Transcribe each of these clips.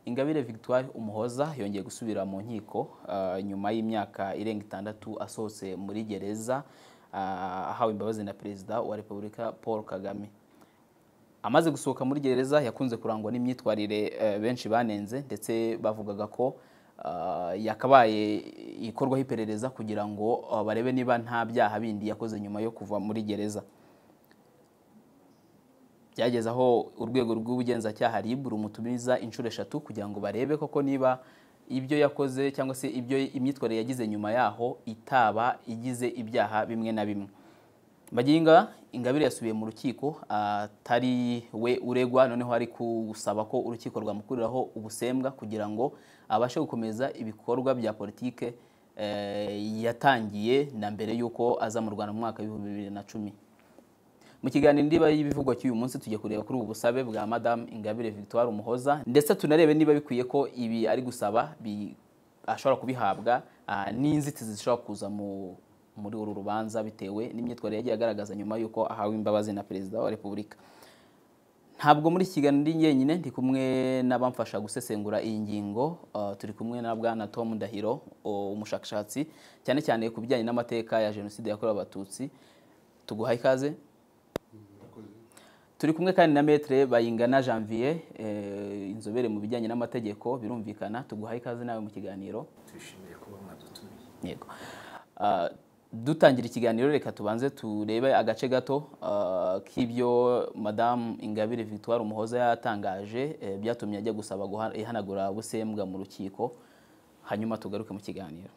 Ingabire Victoire Umuhoza yongeye gusubira mu nkiko nyuma y'imyaka irenga 6 asohotse muri gereza ahawe imbabazi na Perezida wa Repubulika Paul Kagame. Amaze gusohoka muri gereza yakunze kurangwa n'imyitwarire benshi banenze ndetse bavugaga ko yakabaye ikorwaho iperereza kugira ngo barebe niba nta byaha bindi yakoze nyuma yo kuva muri gereza. Byageze aho urwego rw'ubugenzacyaha RIB rumutumiza inshuro 3 kugira ngo barebe koko niba ibyo yakoze cyangwa se ibyo imyitwarire yagize nyuma yaho itaba igize ibyaha bimwe na bimwe. Maginga Ingabire yasubiye mu rukiko atari we uregwa, noneho ari kusaba ko urukiko rwamukuriraho ubusembwa kugira ngo abashe gukomeza ibikorwa bya politike yatangiye na mbere yuko aza mu Rwanda mu mwaka wa 2010. Mu kiganiro ndiba y'ibivugwa cy'uyu munsi tujye kureba kuri ubu busabe bwa Madame Ingabire Victoire Umuhoza ndetse tunarebe niba bikwiye ko ibi ari gusaba ashobora kubihabwa n'inzitizi zishobora kuza muri uru rubanza bitewe n'imyitwarire yagiye agaragaza nyuma yuko ahawe imbabazi na Perezida wa Repubulika. Ntabwo muri kiganiro ndi nyenyine, ndi kumwe n'abamfasha gusesengura iyi ngingo. Turi kumwe na Bwana Tom Ndahiro, umushakashatsi cyane cyane ku bijyanye n'amateka ya Jenoside yakorewe Abatutsi. Tuguhaye ikaze. Turi kumwe kandi na Maître Bayingana Janvier, inzobere mu bijyanye n'amategeko. Birumvikana, tuguhaye ikaze nawe mu kiganiro. Twishimiye kuba mwadutumiye. Yego. Dutangira ikiganiro reka tubanze turebe agace gato k'ibyo Madame Ingabire Victoire Umuhoza yatangaje byatumye ajya gusaba ihanagura busembwa mu rukiko, hanyuma tugaruke mu kiganiro.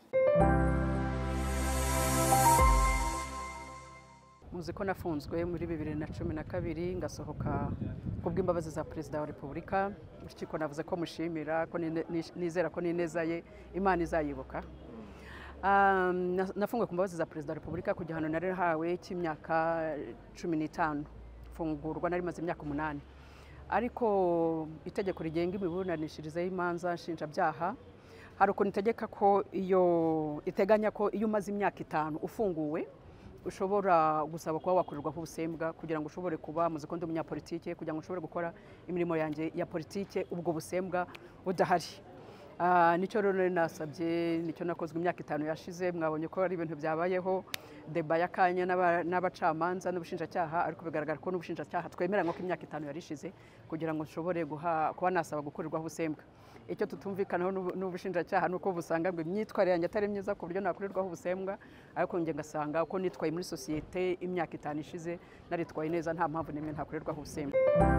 Muzi ko nafunzwe muri 2012 ngasohoka kubw'imbabazi za Perezida wa Repubulika. Urukiko navuze ko mushimira ko nizera ko nineza ye Imana izayibuka. Nafunguwe ku mbabazi za Perezida wa Repubulika ku gihano nari hawe cy'imyaka 15, fungurwa nari maze imyaka 8. Ariko itegeko rigenga imiburanishirize y'imanza nshinjabyaha hari ukuntu itegeka ko iteganya ko iyo umaze imyaka 5 ufunguwe ushobora gusaba kuba wakorerwaho ubusembwa kugira ngo ushobore kuba muzi ko ndi umunyapolitike, kugira ngo ushobore gukora imirimo yanjye ya politike ubwo busembwa budahari. Nicyo rero nasabye, nicyo nakozwe imyaka 5 yashize. Mwabonye ko ari ibintu byabayeho deba yakanye n'abacamanza n'ubushinjacyaha, ariko bigaragara ko n'ubushinjacyaha twemeranywa ko imyaka 5 yarishize kugira ngo nshobore kuba nasaba gukorerwaho ubusembwa. Icyo tutumvikanaho n'ubushinjacyaha nuko busanga ngo imyitwarire yanjye atari myiza ku buryo nakorerwaho ubusembwa, ariko nge ngasanga uko nitwaye muri sosiyete imyaka 5 ishize naritwaye neza, nta mpamvu n'imwe ntakorerwaho ubusembwa.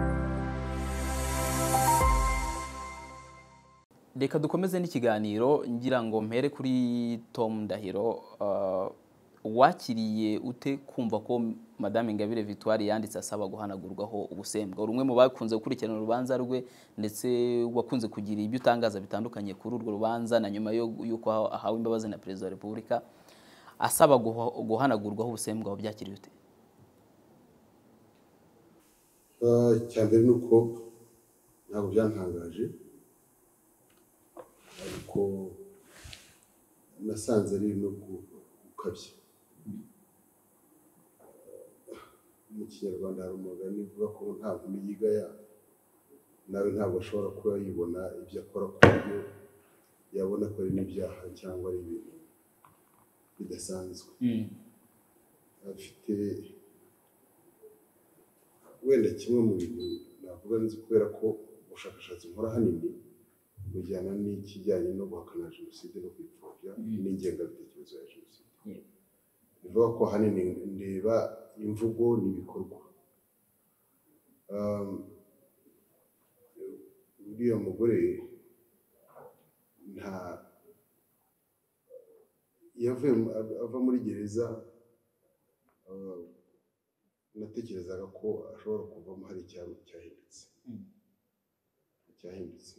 Reka dukomeze n'ikiganiro, ngira ngo mpere kuri Tom Ndahiro. Wakiriye ute kumva ko Madame Ingabire Victoire yanditse asaba guhanagurwaho ubusembwa? Uri umwe mu bakunze gukurikirana urubanza rwe ndetse wakunze kugira ibyo utangaza bitandukanye kuri urwo rubanza na nyuma yuko ahawe imbabazi na Perezida wa Repubulika asaba guhanagurwaho ubusembwa. Wabyakiriye ute? Cyambere nuko ntabwo byantangaje, ariko nasanze ari no gukabya. Mu Kinyarwanda hari umugani uvuga ko nta nkumi yigaya, nawe ntabwo ashobora kuba yibona ibyo akora ku buryo yabona ko ari n'ibyaha cyangwa ari ibintu bidasanzwe. Afite wenda kimwe mu bintu navuga nzi, kubera ko ubushakashatsi nkora hanini bujyana n'ikijyanye no guhakana Jenoside no kwipfobya n'ingengabitekerezo ya Jenoside. Bivuga ko hanini ndeba imvugo n'ibikorwa. Uriya mugore ava muri gereza, natekerezaga ko ashobora kuvamo hari icyaro cyahindutse.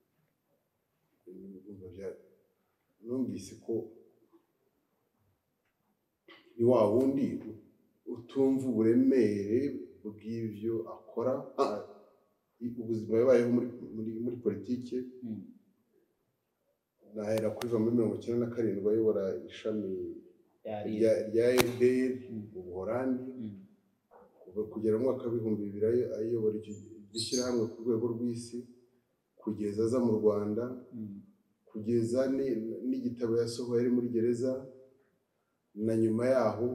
Numvise ko ni wa wundi utumva uburemere bw'ibyo akora, ubuzima yabayeho muri politike. Nahera kuva muri 1997 ayobora ishami rya FDR mu Buholandi, kugera mu mwaka wa 2000 ayobora ishyirahamwe ku rwego rw'isi kugeza aza mu Rwanda, kugeza n'igitabo yasohoye ari muri gereza, na nyuma yaho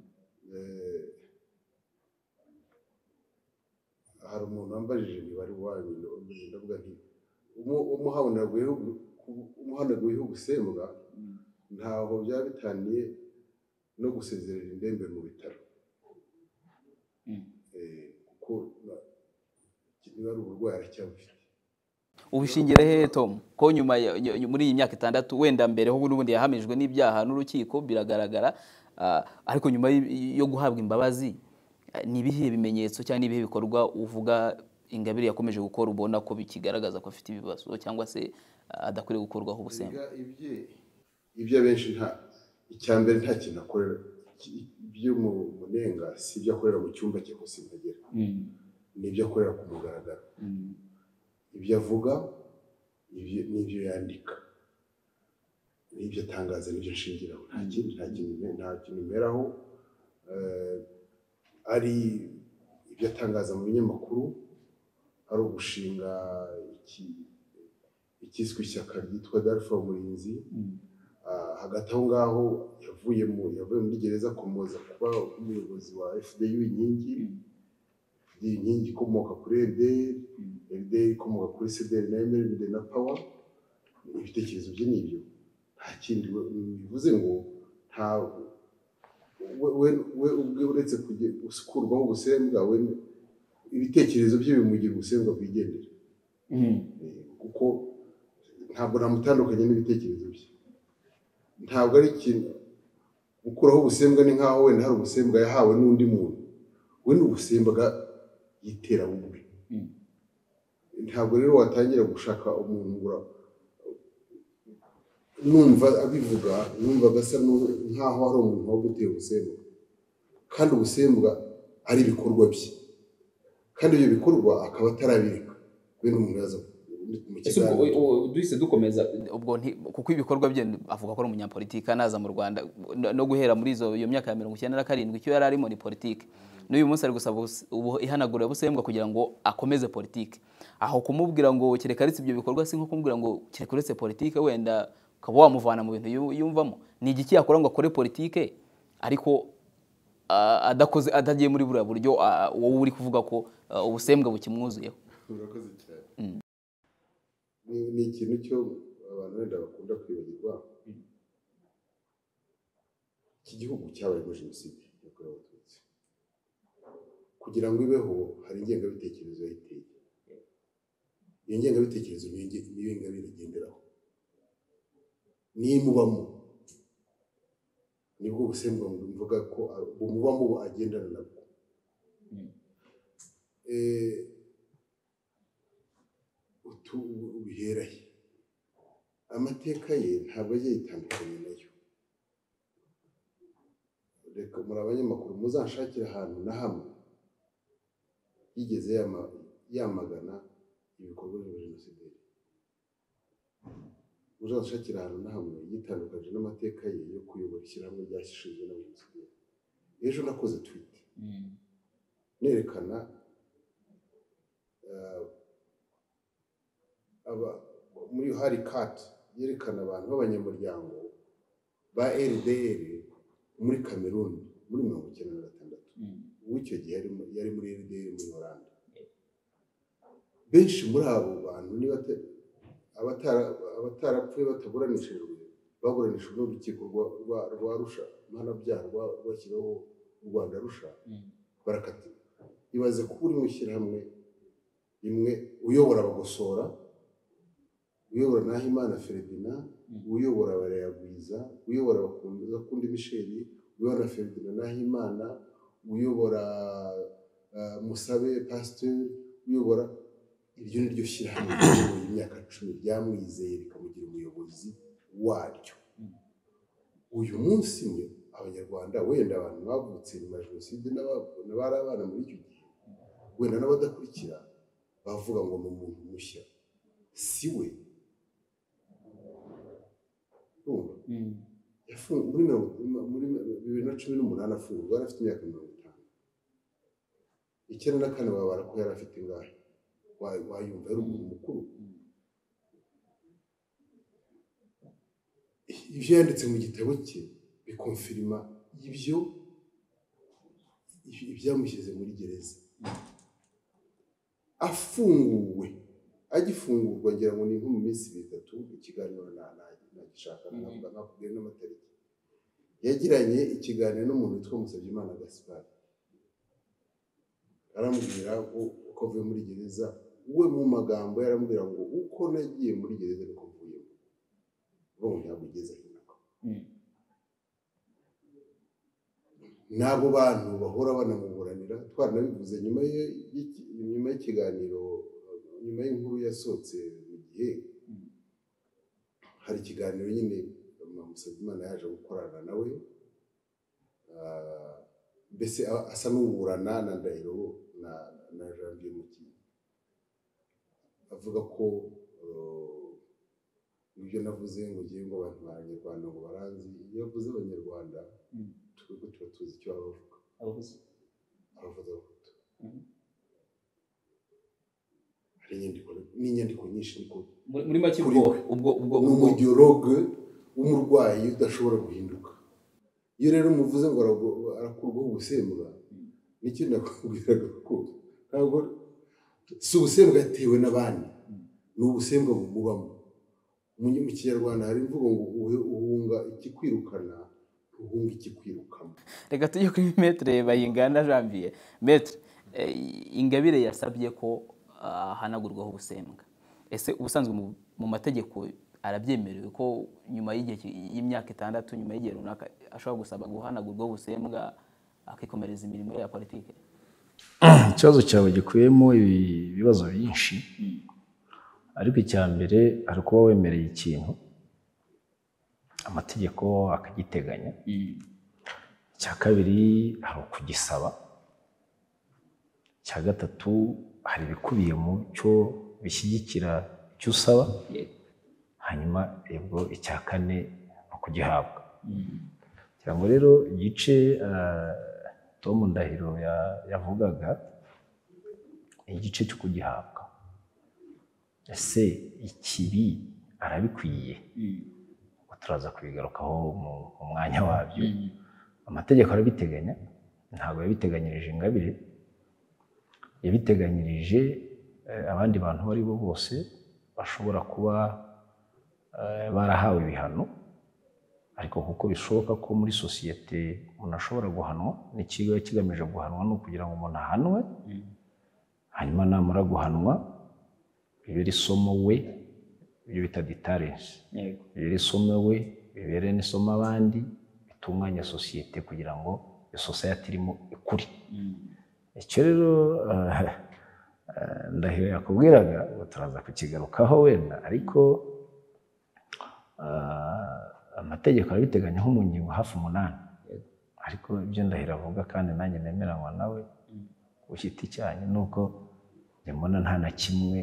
hari umuntu wambajije ntibari wanyu ndavuga nti umuhanaguyeho ubusembwa ntaho byaba bitaniye no gusezerera indembe mu bitaro, kuko niba ari uburwayi aracyabufite. Ubishingira hehe Tom ko nyuma muri iyi myaka 6 wenda mbere ho n'ubundi yahamijwe n'ibyaha n'urukiko biragaragara, ariko nyuma yo guhabwa imbabazi ni ibihe bimenyetso cyangwa ibihe bikorwa uvuga Ingabire yakomeje gukora ubona ko bikigaragaza ko afite ibibazo cyangwa se adakwiriye gukorwaho ubusembwa? Ibyo benshi icyambere nta kintu akorera ibyo mu munenga, si ibyo akorera mu cyumba cye gusa intagera, n'ibyo akorera ku mugaragaro, ibyo avuga n'ibyo yandika, n'ibyo atangaza n'ibyo ashingiraho, nta kintu mberaho. Ari ibyo atangaza mu binyamakuru, ari ugushinga ikiswe ishyaka ryitwa Dalpha Umurinzi, hagati aho ngaho yavuye muri gereza akomoza kuba umuyobozi wa FDU inkingi ikomoka kuri FDL ikomoka kuri CDL na MRND na Power. Ibitekerezo bye n'ibyo, nta kindi bivuze ngo we ubwe uretse gukurwaho ubusembwa, we ibitekerezo bye bimugira ubusembwa bwigendera, kuko ntabwo namutandukanye n'ibitekerezo bye. Ntabwo ari ikintu gukuraho ubusembwa, ni nkaho wenda hari ubusembwa yahawe n'undi muntu, we ni ubusembwa yitera ubwe. Ntabwo rero watangira gushaka umuntu numva abivuga, numva gasa nkaho hari umuntu wo gutera ubusembwa, kandi ubusembwa ari ibikorwa bye, kandi ibyo bikorwa akaba atarabireka. We n'umuntu yaza duhise dukomeza ubwo kuko ibikorwa bye avuga ko ari umunyapolitiki anaza mu Rwanda no guhera muri iyo myaka ya 1997 icyo yari arimo ni politiki. N'uyu munsi ari gusaba ihanagura busembwa kugira ngo akomeze politiki. Aho kumubwira ngo kirekaretse ibyo bikorwa si nko kumubwira ngo kirekaretse politiki wenda ukaba wamuvana mu bintu yumvamo. Ni igiki yakora ngo akore politiki ariko adakoze atagiye muri buriya buryo wowe uri kuvuga ko ubusembwa bukimwuzuyeho? Urakoze cyane. Ni ikintu cyo abantu wenda bakunda kwibagirwa. Iki gihugu cyabaye muri jenoside yakorewe Abatutsi, kugira ngo ibeho hari ingengabitekerezo yayiteye. Iyo ngengabitekerezo niyo Ingabire igenderaho, nimubamo nibwo ubusembwa mvuga ko bumubamo agendana nabwo. Ubiherahe amateka ye ntabwo agiye yitandukanye nayo. Reka muri abanyamakuru muzanshakira ahantu na hamwe yigeze yamagana ibikorwa bya jenoside, muzanshakira ahantu na hamwe yitandukanye n'amateka ye yo kuyobora ishyirahamwe ryashinzwe na jenoside. Ejo nakoze tweet nerekana muri hari kati yerekana abantu b'abanyamuryango ba RDR muri Cameroon muri 1996. W'icyo gihe yari muri RDR muri Hollande. Benshi muri abo bantu niba abatarapfuye bataburanishijwe, baburanishijwe n'urukiko rwa Arusha, mpanabyaha rwashyiraho u Rwanda Arusha, barakatiwe. Ibaze kuba uri mu ishyirahamwe imwe uyobora Bagosora, uyobora Nahimana Ferdinand, uyobora Barayagwiza, uyobora Bakundi Michel, uyobora Ferdinand Nahimana, uyobora Musabe Pasteur, uyobora iryo niryo shyirahamwe imyaka 10 ryamwizeye rikamugira umuyobozi waryo. Uyu munsi mwe abanyarwanda wenda abantu bavutse nyuma ya jenoside n'abari abana muri icyo gihe wenda n'abadakurikira bavuga ngo ni umuntu mushya, si we. Muri 2018 afungurwa yari afite imyaka 50. 94 babara ko yari afite ingahe, wayumva ari umuntu mukuru. ibyo yanditse mu gitabo cye bikonfirima ibyamushyize muri gereza. Afunguwe, agifungurwa ngira ngo ni nko mu minsi 3 ikiganiro nagishaka navuga nakubwiye n'amatariki. Yagiranye ikiganiro n'umuntu witwa Musabyimana Gaspard. Aramubwira uko avuye muri gereza, we mu magambo yaramubwira ngo uko nagiye muri gereza niko mvuyemo. Bombi yabugeze hinako. Nabo bantu bahora banamuburanira, twaranabivuze nyuma y'ikiganiro, nyuma y'inkuru yasohotse mu gihe hari ikiganiro nyine Musabyimana yaje gukorana nawe, mbese asa n'uburana na Ndahiro na Janvier Mukiza, avuga ko ibyo navuze ngo ngiye ngo abantu b'Abanyarwanda ngo baranzi, iyo avuze Abanyarwanda twebwe tuba tuzi icyo abavuga, abavuga abahutu. Hari n'inyandiko nyinshi niko muri make ubwo umudiyologe w'umurwayi udashobora guhinduka. Iyo rero umuvuze ngo arakurwaho ubusembwa, nicyo nakubwiraga ko ntabwo si ubusembwa yatewe n'abandi, ni ubusembwa bumubamo. Mu Kinyarwanda hari imvugo ngo uhunga ikikwirukana uhunga ikikwirukamo. Reka tujye kuri Maître Bayingana Janvier. Maître, Ingabire yasabye ko hanagurwaho ubusembwa. Ese ubusanzwe mu mategeko arabyemerewe ko nyuma y'imyaka 6 nyuma y'igihe runaka ashobora gusaba guhanagurwaho ubusembwa akikomereza imirimo ya politike? Ikibazo cyawe gikuyemo ibibazo byinshi, ariko icya mbere ari kuba wemereye ikintu amategeko akagiteganya. Icya kabiri hari ukugisaba. Icya gatatu hari ibikubiye mu cyo bishyigikira icyo usaba. Hanyuma ubwo icya kane no kugihabwa. Kugira ngo rero igice Tom Ndahiro yavugaga igice cyo kugihabwa, ese ikibi arabikwiye? Turaza kubigarukaho mu mwanya wabyo. Amategeko arabiteganya, ntabwo yabiteganyirije Ingabire, yabiteganyirije abandi bantu bari bo bose bashobora kuba barahawe ibihano, ariko kuko bishoboka ko muri sosiyete umuntu ashobora guhanwa, n'ikigo kigamije guhanwa no kugira ngo umuntu ahanwe, hanyuma namara guhanwa bibere isomo we, ibyo bita deterrence, bibere isomo we, bibere n'isomo abandi, bitunganya sosiyete kugira ngo iyo society irimo ikuri. Icyo rero Ndahiro yakubwiraga ngo turaza kukigarukaho wenda, ariko amategeko arabiteganya nko mu ngingo hafi 8, ariko ibyo Ndahiro avuga kandi nanjye nemeranywa nawe ushyita icyanyu nuko mbona nta na kimwe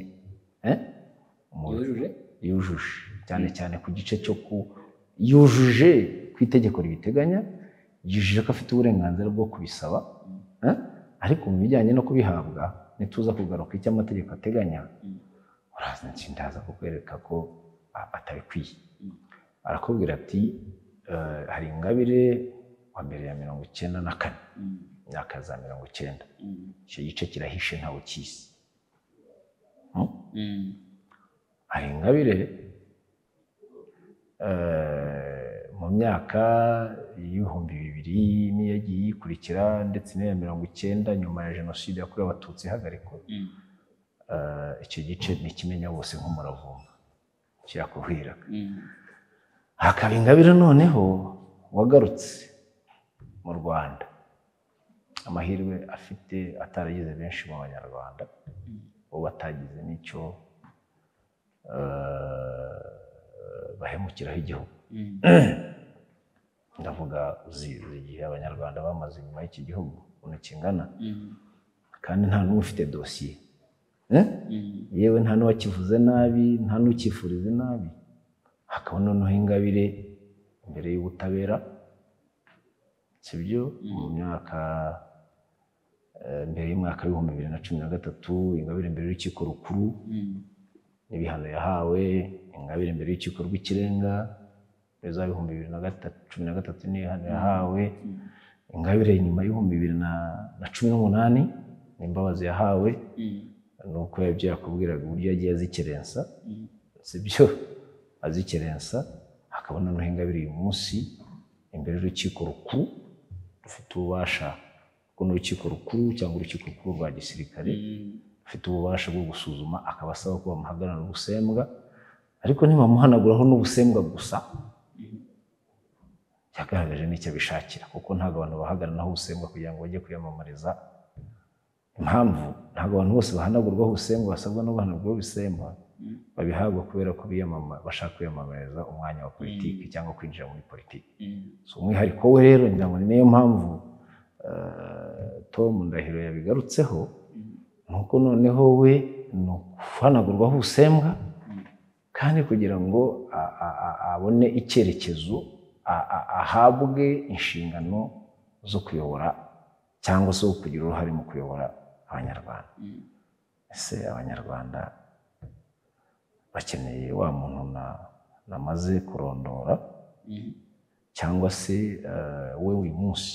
yujuje, cyane cyane ku gice cyo yujuje ku itegeko ribiteganya, yujuje ko afite uburenganzira bwo kubisaba, ariko mu bijyanye no kubihabwa nituza kugaruka icyo amategeko ateganya, uraza ndaza kukwereka ko atabikwiye. Arakubwira ati hari Ingabire wa mbere ya 94, imyaka za 90, icyo gice kirahishe ntawe ukizi. Hari Ingabire mu myaka y'ibihumbi 2000 niyagiye yikurikira, ndetse n'iya 90 nyuma ya jenoside yakorewe Abatutsi ihagarikwa. Icyo gice ni kimenya bose nk'umuravumba kirakubwiraga. Hakaba Ingabire noneho wagarutse mu Rwanda, amahirwe afite ataragize benshi mu Banyarwanda, bo batagize n'icyo bahemukiraho igihugu. Ndavuga igihe Abanyarwanda bamaze nyuma y'iki gihugu ukuntu kingana, kandi nta n'umwe ufite dosiye, yewe nta n'uwakivuze nabi, nta n'ukifuriza nabi. Hakaba noneho Ingabire imbere y'ubutabera, sibyo, mu myaka mbere y'umwaka w'ibihumbi 2013, Ingabire imbere y'urukiko rukuru n'ibihano yahawe, Ingabire imbere y'urukiko rw'ikirenga za 2013 niyo yahawe Ingabire nyuma y'2018 n'imbabazi yahawe nuko yabyo yakubwiraga uburyo yagiye azikerensa sibyo azikerensa akabona no Ingabire uyu munsi imbere y'urukiko rukuru rufite ububasha ko n'urukiko rukuru cyangwa urukiko rukuru rwa gisirikare rufite ububasha bwo gusuzuma akabasaba ko bamuhagarana ubusembwa ariko ntibamuhanaguraho n'ubusembwa gusa yagaragaje n'icyo bishakira kuko ntago abantu bahagaranaho ubusembwa kugira ngo bajye kwiyamamariza impamvu ntago abantu bose bahanagurwaho ubusembwa basabwa no bahanagurwaho ubusembwa babihabwa kubera ko bashaka kwiyamamariza umwanya wa politiki cyangwa kwinjira muri politiki so umwihariko we rero ngira ngo niyo mpamvu Tom Ndahiro yabigarutseho nuko noneho we no kuhanagurwaho ubusembwa kandi kugira ngo abone icyerekezo ahabwe inshingano zo kuyobora cyangwa se kugira uruhare mu kuyobora abanyarwanda ese abanyarwanda bakeneye wa muntu namaze kurondora cyangwa se we uyu munsi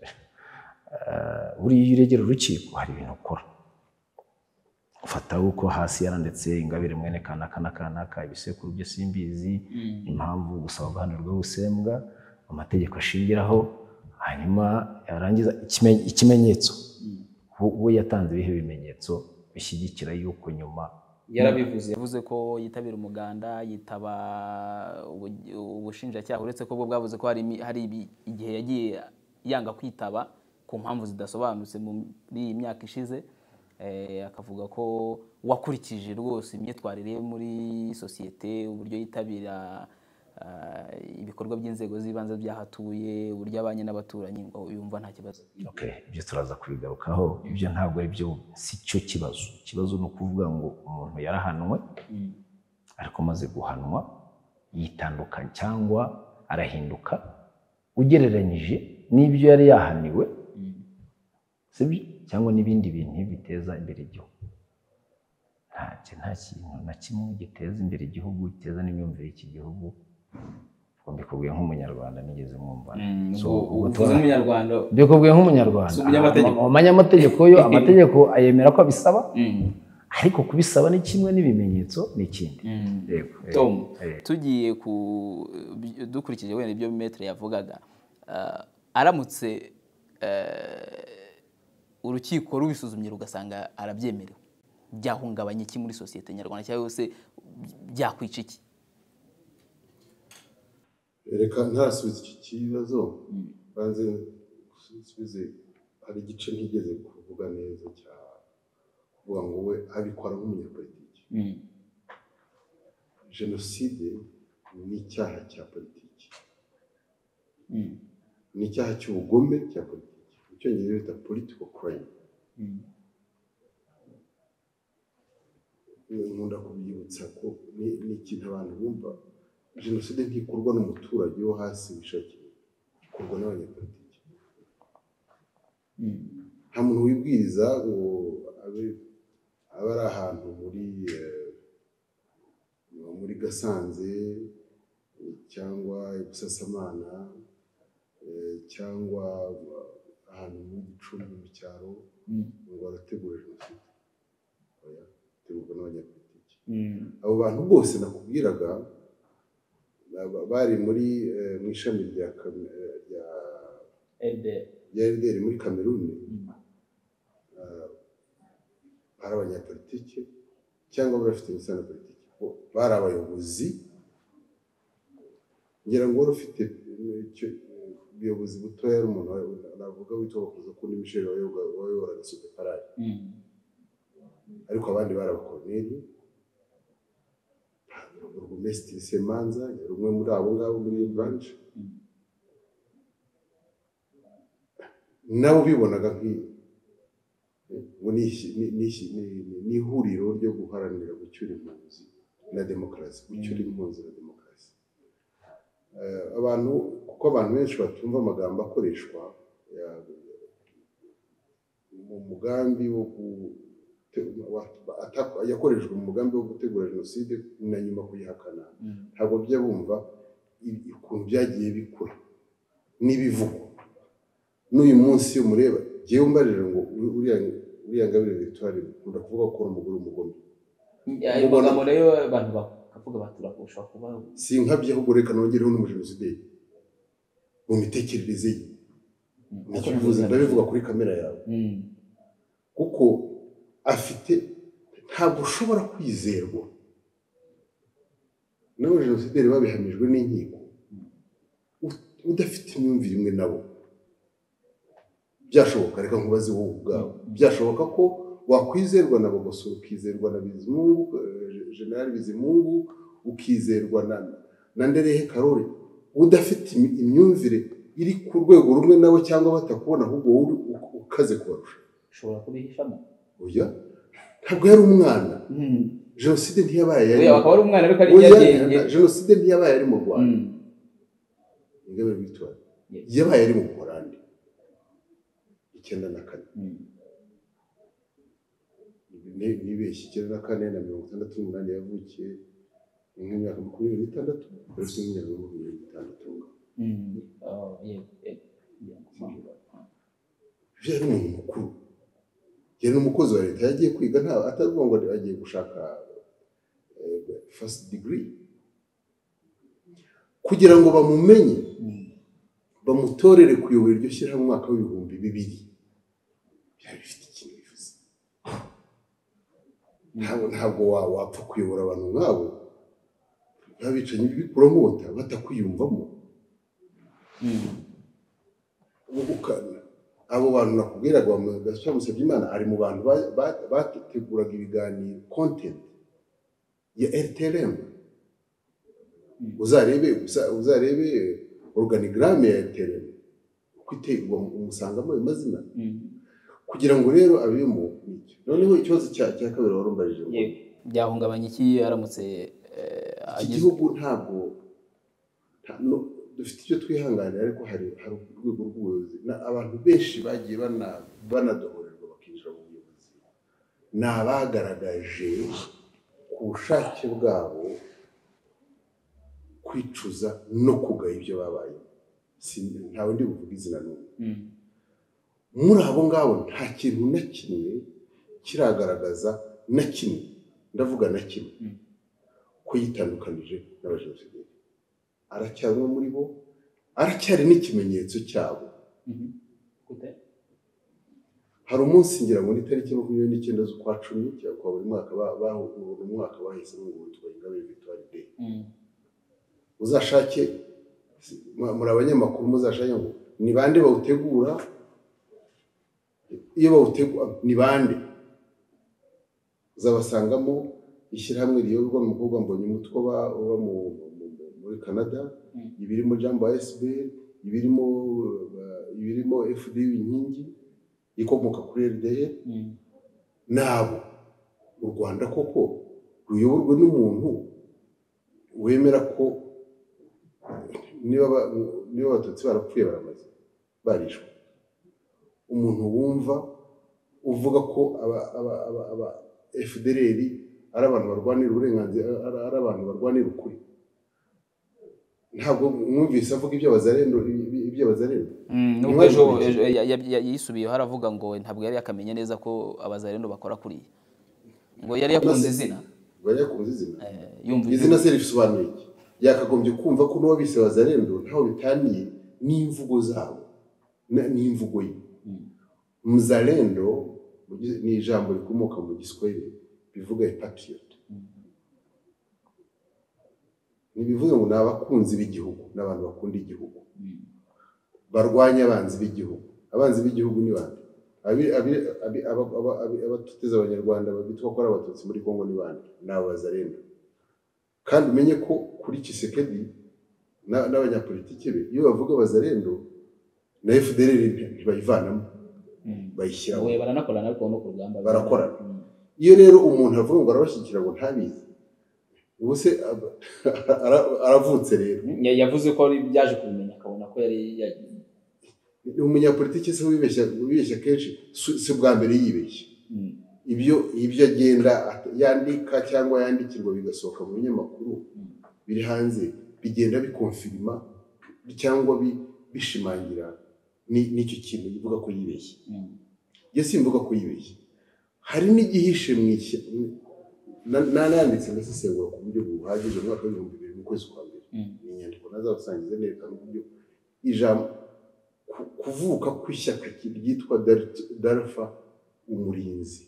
buriya iyo uregera urukiko hari ibintu ukora ufata uko hasi yaranditse Ingabire mwene kanaka ibisekuru bye simbizi impamvu gusaba guhanirwa ubusembwa amategeko ashingiraho hanyuma yarangiza ikimenyetso we yatanze ibihe bimenyetso bishyigikira yuko nyuma yarabivuze yavuze ko yitabira umuganda yitaba ubushinjacyaha uretse ko bwo bwavuze ko hari igihe yagiye yanga kwitaba ku mpamvu zidasobanutse muri iyi myaka ishize akavuga ko wakurikije rwose imyitwarire muri sosiyete uburyo yitabira ibikorwa by'inzego z'ibanze byahatuye uburyo abanye n'abaturanyi ngo yumva nta kibazo. Okay, ibyo turaza kubigarukaho ibyo ntabwo ari byo si cyo kibazo no kuvuga ngo umuntu yarahanwe ariko maze guhanwa yitandukanye cyangwa arahinduka ugereranyije n'ibyo yari yahaniwe sibyo cyangwa n'ibindi bintu biteza imbere igihugu. Nta kintu na kimwe giteza imbere igihugu giteza n'imyumvire y'iki gihugu. Mbikubwiye nk'umunyarwanda nigeze mwumva. Mbikubwiye nk'umunyarwanda. Umunyamategeko yo amategeko ayemera ko abisaba. Ariko kubisaba ni kimwe n'ibimenyetso ni ikindi. Tom, tugiye dukurikije wenda ibyo Maître yavugaga, aramutse urukiko rubisuzumye rugasanga arabyemerewe, byahungabanya iki muri sosiyete nyarwanda cyangwa se byakwica iki? Reka ntasubize iki kibazo banze gusubize hari igice ntigeze kuvuga neza cya kuvuga ngo we abikora nk'umunyapolitiki. Jenoside ni icyaha cya politiki, ni icyaha cy'ubugome cya politiki, icyo ngiye bita political crime. Nkunda kubyibutsa ko ni ikintu abantu bumva. Jenoside ntikorwa n'umuturage wo hasi wishakiye, ikorwa n'abanyapolitiki. Nta muntu wibwiriza ngo abe ari ahantu muri Gasanze cyangwa Busasamana cyangwa ahantu mu Gicumbi mu cyaro ngo barategura jenoside. Itegurwa n'abanyapolitiki. Abo bantu bose nakubwiraga bari muri mu ishami rya LDR muri Kameruni, ari abanyapolitiki cyangwa barafite imisano ya politiki, bari abayobozi. Ngira ngo wari ufite ubuyobozi butoya ari umuntu navuga witwa Bakuza kundi Michel wayoboraga Sodeparari, ariko abandi bari abakoloneli. Burugumesitiri Semanza yari umwe muri abo ngabo muri iyo branch. Nabo bibonaga n'ihuriro ryo guharanira gucyura impunzi na demokarasi, gucyura impunzi na demokarasi. Kuko abantu benshi batumva amagambo akoreshwa mu mugambi wo yakoreshwa mu mugambi wo gutegura jenoside na nyuma kuyihakana, ntabwo bijya bumva ukuntu byagiye bikura n'ibivugwa n'uyu munsi iyo mureba ngewe mbarira ngo uriya Ingabire Victoire ukunda kuvuga ko ari umugore umugome magambo rero abantu bakavuga baturakusha kuba sinkabye ahubwo reka nongereho n'umujenosideri mu mitekerereze ye nicyo bivuze ndabivuga kuri kamera yawe kuko afite ntabwo ushobora kwizerwa n'abajenosideri babihamijwe n'inkiko udafite imyumvire imwe nabo byashoboka reka nkubaze wowe ubwawe byashoboka ko wakwizerwa na Bagosora ukizerwa na Bizimungu General Bizimungu ukizerwa na Nderehe Karori udafite imyumvire iri ku rwego rumwe nabo cyangwa batakubona ahubwo wowe ukaze kubarusha ushobora kubihishamo oya ntabwo yari umwana jenoside ntiyabaye yari akaba ari umwana ariko ari nyagenge jenoside ntiyabaye ari mu Rwanda Ingabire Victoire yabaye ari mu Buholandi 1994 nibeshye 1994 na 1968 yavukiye nk'imyaka 26 uretse imyaka 26 yari umuntu mukuru yari n'umukozi wa leta yagiye kwiga nta atavuga ngo agiye gushaka first degree kugira ngo bamumenye bamutorere kuyobora iryo shyirahamwe mu mwaka w'2000 byari bifite ikintu bivuze ntabwo wapfa kuyobora abantu nk'abo babicanyi bikuromota batakwiyumvamo abo bantu nakubwiraga bamugasha musabye Imana ari mu bantu bateguraga ibiganiro content ya RTLM uzarebe organigramme ya RTLM kwiterwa umusangamo amazina kugira ngo rero abemo nicyo noneho ikibazo cya kabiri warumbarije byahungabanya iki aramutse igihugu ntabwo dufite icyo twihanganira ariko hari urwego rw'ubuyobozi abantu benshi bagiye banadohorerwa bakinjira mu buyobozi ni abagaragaje ku bushake bwabo kwicuza no kugaya ibyo babaye ntawe ndi buvuga izina n'umwe muri abo ngabo nta kintu na kimwe kiragaragaza na kimwe ndavuga na kimwe ko yitandukanije n'abajenosideri aracyari umwe muri bo aracyari n'ikimenyetso cyabo hari umunsi ngira ngo ni tariki 29 z'ukwa 10 cyangwa kwa buri mwaka umwaka bahisemo ngo witwa Ingabire Victoire Day uzashake muri abanyamakuru muzashake ngo ni bande bawutegura iyo bawutegura ni bande uzabasangamo ishyirahamwe riyoborwa n'umukobwa Mbonye umutwe uba muri Canada ibirimo Jambo SBL ibirimo FDU inkingi ikomoka kuri RDA nabo u Rwanda koko ruyoborwe n'umuntu wemera ko niba abatutsi barapfuye baramaze barishwe umuntu wumva uvuga ko aba FDLR ari abantu barwanira uburenganzira ari abantu barwanira ukuri ntabwo mwumvise avuga ibyo bazarendo nubwo ejo yisubiyeho haravuga ngo ntabwo yari yakamenye neza ko abazarendo bakora kuriya ngo yari yakunze izina yumva izina se risobanuye iki yakagombye kumva ko n'uwo bise bazarendo ntaho bitaniye n'imvugo zabo n'imvugo ye mzalendo ni ijambo rikomoka mu Giswahili bivuga patriot nibivuze ngo nabakunzi b'igihugu n'abantu bakunda igihugu barwanya abanzi b'igihugu abanzi b'igihugu ni bande abatuteza abanyarwanda bitwa ko ari abatutsi muri Kongo ni bande n'abazarendo kandi umenye ko kuri Tshisekedi n'abanyapolitike be iyo bavuga abazarendo na FDLR ntibayivanamo bayishyiraho baranakorana ariko no kurugamba barakorana iyo rero umuntu avuga ngo arabashyikira ngo ntabizi ubuse aravutse rero yavuze ko byaje kumenya akabona ko yari umunyapolitike se wibeshya kenshi si bwa mbere yibeshya ibyo agenda yandika cyangwa yandikirwa bigasohoka mu binyamakuru biri hanze bigenda bikonfirima cyangwa bishimangira n'icyo kintu bivuga ko yibeshye. Njye simvuga ko yibeshye, hari n'igihishe nanditse ndasesengura ku buryo buhagije mu mwaka w'ibihumbi 2000 mu kwezi kwa mbere. Ni inyandiko nazabasangiza nerekana uburyo ijambo kuvuka kw'ishyaka ryitwa Dalpha Umurinzi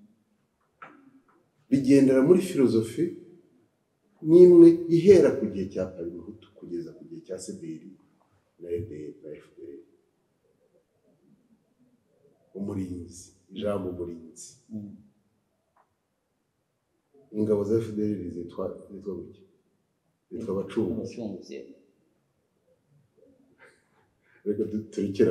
bigendera muri filozofi n'imwe ihera ku gihe cya Parimehutu kugeza ku gihe cya CDR na FPR. Umurinzi, ijambo umurinzi. Ingabo za FDL zitwa gutya, zitwa abacunguzi. Reka turekera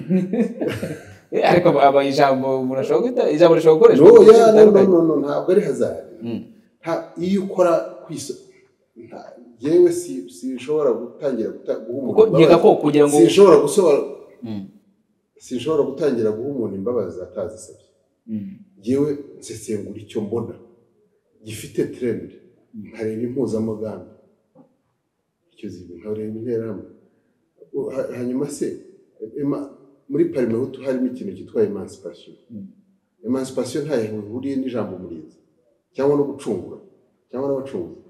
ariko aba ijambo murashobora gukoreshwa no ntabwo ari hazard. Iyo ukora yewe sinshobora gutangira kugira ngo sinshobora gutangira guha umuntu imbabazi atazisabye. Yewe nsesengura icyo mbona gifite trend, nkareba impuzamagambo, icyo zibi nkareba interahamwe. Hanyuma se muri Parimehutu harimo ikintu cyitwa emancipation. Emancipation ntayo ihuriye n'ijambo umurinzi cyangwa no gucungura cyangwa n'abacunguzi,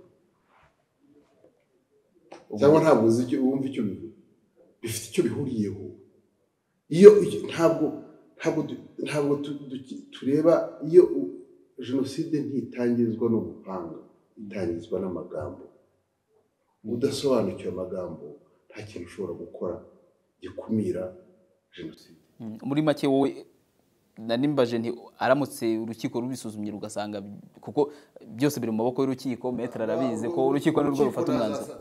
cyangwa ntabwo uzi icyo wumva icyo bivuga. Bifite icyo bihuriyeho. Iyo ntabwo tureba iyo jenoside ntitangizwa n'ubuhanga, itangizwa n'amagambo. Udasobanukiwe amagambo nta kintu ushobora gukora gikumira jenoside. Muri make wowe nanimbaje nti aramutse urukiko rubisuzumye rugasanga, kuko byose biri mu maboko y'urukiko, metre arabizi ko urukiko nirwo rufata umwanzuro.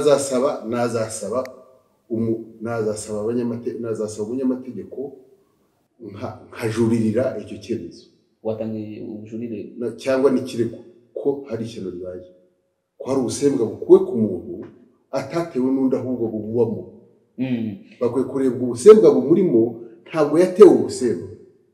nazasaba abanyamategeko nkajuririra icyo cyemezo. Watangiye ubujurire cyangwa n'ikirego ko hari ishyano ribaye, ko hari ubusembwa bukuwe ku muntu atatewe n'undi ahubwo bubamo. Bakwiye kurebwa ubusembwa bumurimo, ntabwo yatewe ubusembwa,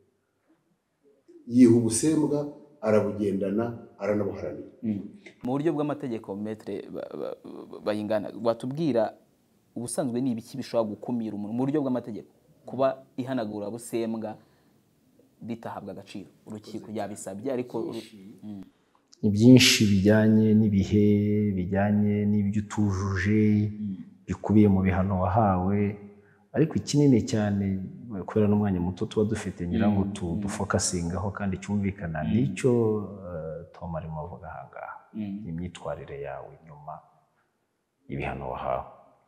yiha ubusembwa arabugendana aranabuharanira. Mu buryo bw'amategeko metre Bayingana, watubwira ubusanzwe ni ibiki bishobora gukumira umuntu mu buryo bw'amategeko kuba ihanagura busembwa bitahabwa agaciro? Urukiko yabisabye ariko ni byinshi bijyanye n'ibihe, bijyanye n'ibyo utujuje bikubiye mu bihano wahawe, ariko ikinini cyane kubera n'umwanya muto tuba dufite ngira ngo dufokasingaho kandi cyumvikana nicyo Tom arimo avuga ahangaha. Imyitwarire yawe nyuma y'ibihano wahawe,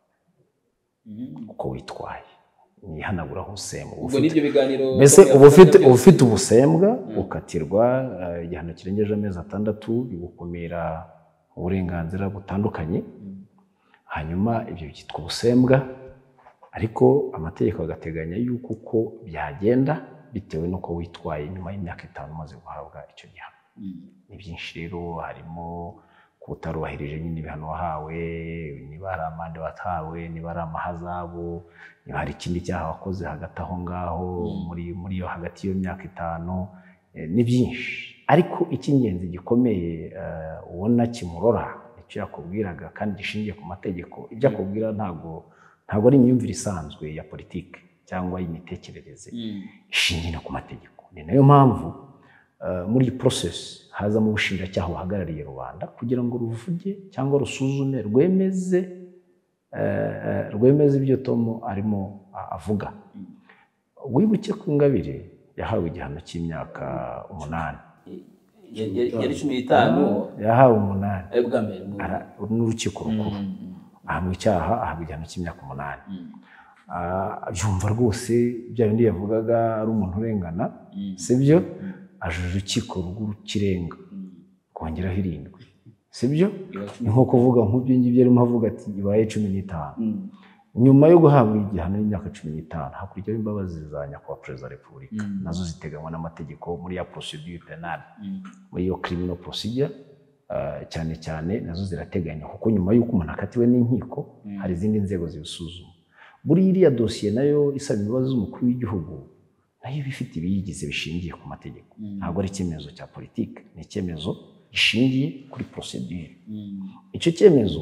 uko witwaye, nihanagura ubusembwa. Ubwo nibyo biganiro mbese ufite ubusembwa ukatirwa igihano kirengeje amezi 6, bigukumira uburenganzira butandukanye. Hanyuma ibyo byitwa ubusembwa, ariko amategeko agateganya yuko uko byagenda bitewe n'uko witwaye nyuma y'imyaka 5 umaze guhabwa icyo gihano. Ni byinshi rero, harimo kutarubahirije nyine ibihano wahawe, niba hari amande watawe, niba ari amahazabu, niba hari ikindi cyaha wakoze hagati aho ngaho muri yo hagati y'iyo myaka 5. Ni byinshi, ariko icy'ingenzi gikomeye ubona kimurora icyo yakubwiraga kandi gishingiye ku mategeko. Ibyo akubwira ntabwo ari imyumvire isanzwe ya politike cyangwa y'imitekerereze, ishingiye ku mategeko. Ni nayo mpamvu muri iyi process hazamo ubushinjacyaha buhagarariye rubanda kugira ngo ruvuge cyangwa rusuzume rwemeze ibyo Tom arimo avuga. Wibuke ko Ingabire yahawe igihano cy'imyaka 8. yari 15 yahawe 8 bwa mbere n'urukiko rukuru. Ahamwe icyaha ahabwa igihano cy'imyaka 8. Yumva rwose bya bindi yavugaga ari umuntu urengana, sibyo? Aje urukiko rw'ukirenga kongeraho 7, sibyo? Ni nko kuvuga nk'ubyo ngibyo arimo avuga ati ibaye 15. Nyuma yo guhabwa igihano y'imyaka 15 hakurikiraho imbabazi za nyakubahwa Perezida wa Repubulika, nazo ziteganywa n'amategeko muri ya procedure penale, muri yo criminal procedure cyane cyane nazo zirateganya, kuko nyuma y'uko umuntu akatiwe n'inkiko hari izindi nzego zibisuzuma. Muri iriya dosiye nayo isaba imbabazi z'umukuru w'igihugu, nayo bifite ibiyigize bishingiye ku mategeko. Ntabwo ari icyemezo cya politike, ni icyemezo gishingiye kuri procedure. Icyo cyemezo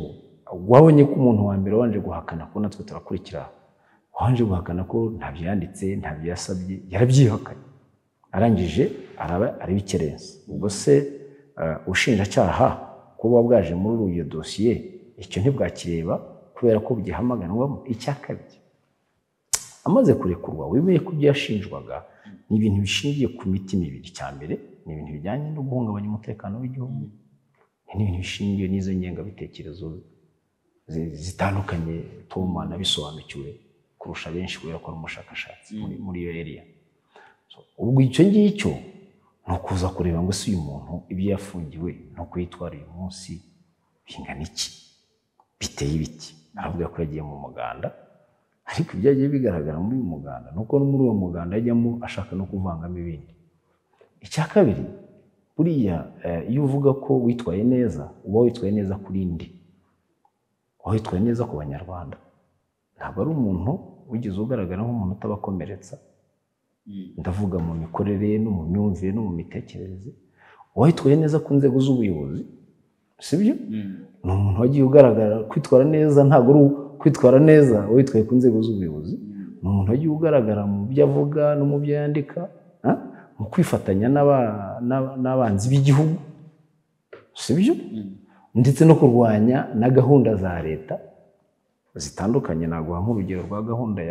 wabonye ko umuntu wa mbere wanje guhakana ko natwe turakurikira wanje guhakana ko ntabyo yanditse ntabyo yasabye yarabyihakanye arangije arabikerensa ubwo se ushinjacyaha kuba bwaje muri iyo dosiye icyo ntibwakireba kubera ko bugihamaganwamo icya kabiri amaze kurekurwa wemeye ko byashinjwaga ni ibintu bishingiye ku mitima ibiri cya mbere ni ibintu bijyanye no guhungabanya umutekano w'igihugu ni ibintu bishingiye n'izo ngengabitekerezo zitandukanye Tom anabisobanukiwe kurusha benshi kubera ko ari umushakashatsi muri iyo area ubwo icyo ngicyo ni ukuza kureba ngo si uyu muntu ibyo yafungiwe no kuyitwara uyu munsi bingana iki biteye ibiti aravuga ko yagiye mu muganda ariko ibyagiye bigaragara muri uyu muganda nuko no muri uwo muganda ajyamo ashaka no kuvangamo ibindi icya kabiri buriya iyo uvuga ko witwaye neza uba witwaye neza kuri ndi witwaye neza ku banyarwanda ntabwo ari umuntu wigeze ugaragara nk'umuntu utabakomeretsa ndavuga mu mikorere no mu myumvire no mu mitekerereze witwaye neza ku nzego z'ubuyobozi sibyo ni umuntu wagiye ugaragara kwitwara neza ntabwo ari kwitwara neza witwaye ku nzego z'ubuyobozi ni umuntu wagiye ugaragara mu byo avuga no mu byo yandika mu kwifatanya n'abanzi b'igihugu sibyo ndetse no kurwanya na gahunda za leta zitandukanye naguha nk'urugero rwa gahunda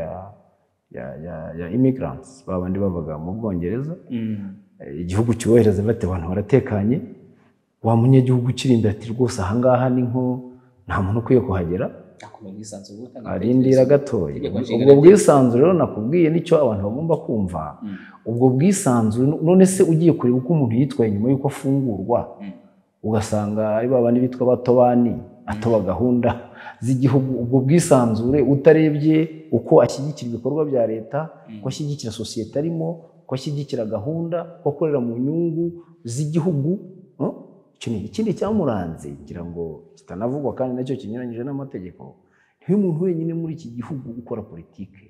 ya immigrants babandi bavuga mu Bwongereza igihugu cyohereza bate abantu baratekanye wa munyagihugu ukirinda ati rwose ahangaha ni nko nta muntu ukwiye kuhagera arindira gatoya ubwo bwisanzure rero nakubwiye nicyo abantu bagomba kumva ubwo bwisanzure none se ugiye kureba uko umuntu yitwaye nyuma y'uko afungurwa ugasanga ari babandi bitwa batobani atoba gahunda z'igihugu ubwo bwisanzure utarebye uko ashyigikira ibikorwa bya leta uko ashyigikira sosiyete arimo uko ashyigikira gahunda uko akorera mu nyungu z'igihugu ikindi cyamuranze ngira ngo kitanavugwa kandi nacyo kinyuranyije n'amategeko niwe muntu wenyine muri iki gihugu ukora politike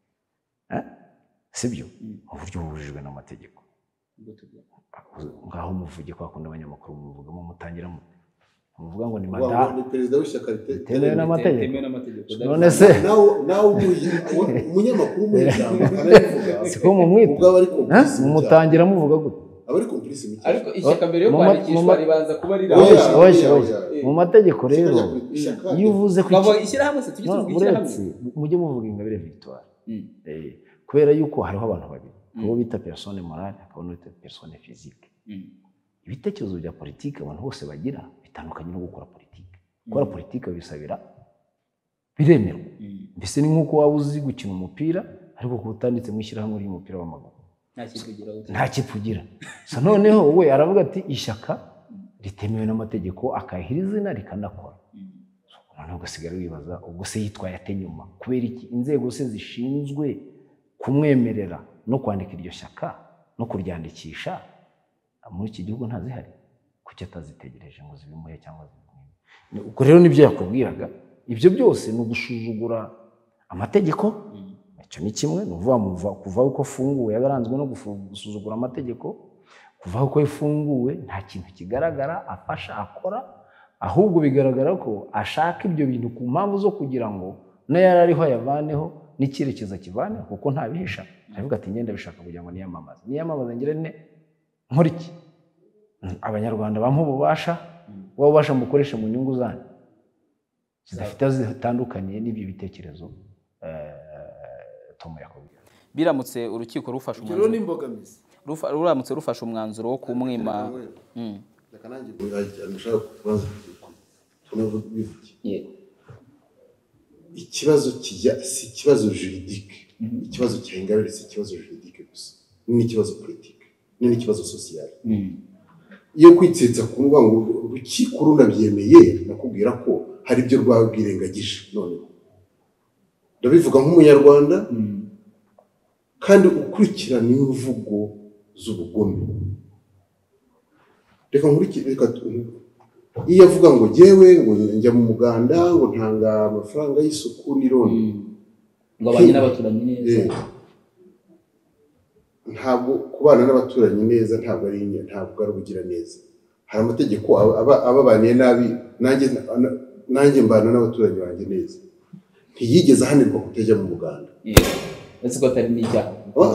sibyo mu buryo bubujijwe n'amategeko ngaho muvuge kwa kundi abanyamakuru muvugamo mutangira muvuga ngo ni madamu perezida w'ishyaka ritemewe n'amategeko none se nawe umunyamakuru mu ijambo aravuga siko mumwita mutangira muvuga gute abari complice mu ariko ishyaka mbere yo kwandikishwa ribanza kuba riraho mu mategeko rero iyo uvuze ko ishyirahamwe se tujye tuvuga ishyirahamwe mujye muvuga Ingabire Victoire kubera yuko hariho abantu babiri uwo bita personne morale akabona bita personne physique ibitekerezo bya politike abantu bose bagira bitandukanye no gukora politike gukora politike bisabira biremerwa mbese ni nk'uko waba uzi gukina umupira ariko kuba utanditse mu ishyirahamwe ry'umupira w'amaguru nta kipugira so noneho we aravuga ati ishyaka ritemewe n'amategeko akahira izina rikanakora noneho ugasigara wibaza ubwo se yitwaye ate nyuma kubera iki inzego se zishinzwe kumwemerera no kwandika iryo shyaka no kuryandikisha muri iki gihugu ntazihari kuki atazitegereje ngo zibimuhe cyangwa zibimuhe ubwo rero nibyo yakubwiraga ibyo byose ni ugusuzugura amategeko icyo ni kimwe ni ukuvuga kuva uko afunguwe yagaranzwe no gusuzugura amategeko kuva uko yafunguwe nta kintu kigaragara afasha akora ahubwo bigaragara ko ashaka ibyo bintu ku mpamvu zo kugira ngo n'ayari ariho ayavaneho n'icyerekezo kivane kuko ntabihisha aravuga ati ngenda bishaka kugira ngo niyamamaze ngire ne nkora iki abanyarwanda bampa ububasha ububasha mukoresha mu nyungu zanyu zidafite zitandukanye n'ibyo bitekerezo Tom yakubwira biramutse urukiko rufashe umwanzuro ruramutse rufashe umwanzuro wo kumwima reka nanjye ndashaka kubaza ikibazo si ikibazo juridique ikibazo cya Ingabire si ikibazo juridique gusa ni ikibazo politique ni ikibazo social iyo kwitsetsa kuvuga ngo urukiko runabyemeye nakubwira ko hari ibyo rwabwirengagije none ndabivuga nk'umunyarwanda kandi ukurikirana imvugo z'ubugome reka iyo avuga ngo jyewe ngo njya mu muganda ngo ntanga amafaranga y'isuku n'irondo ngo abanye n'abaturanyi neza ntabwo kubana n'abaturanyi neza ntabwo ari ubugira neza hari amategeko ababaniye nabi nanjye nanjye mbana n'abaturanyi banjye neza ntiyigeze ahanirwa kutajya mu muganda ese ko atari n'icyaha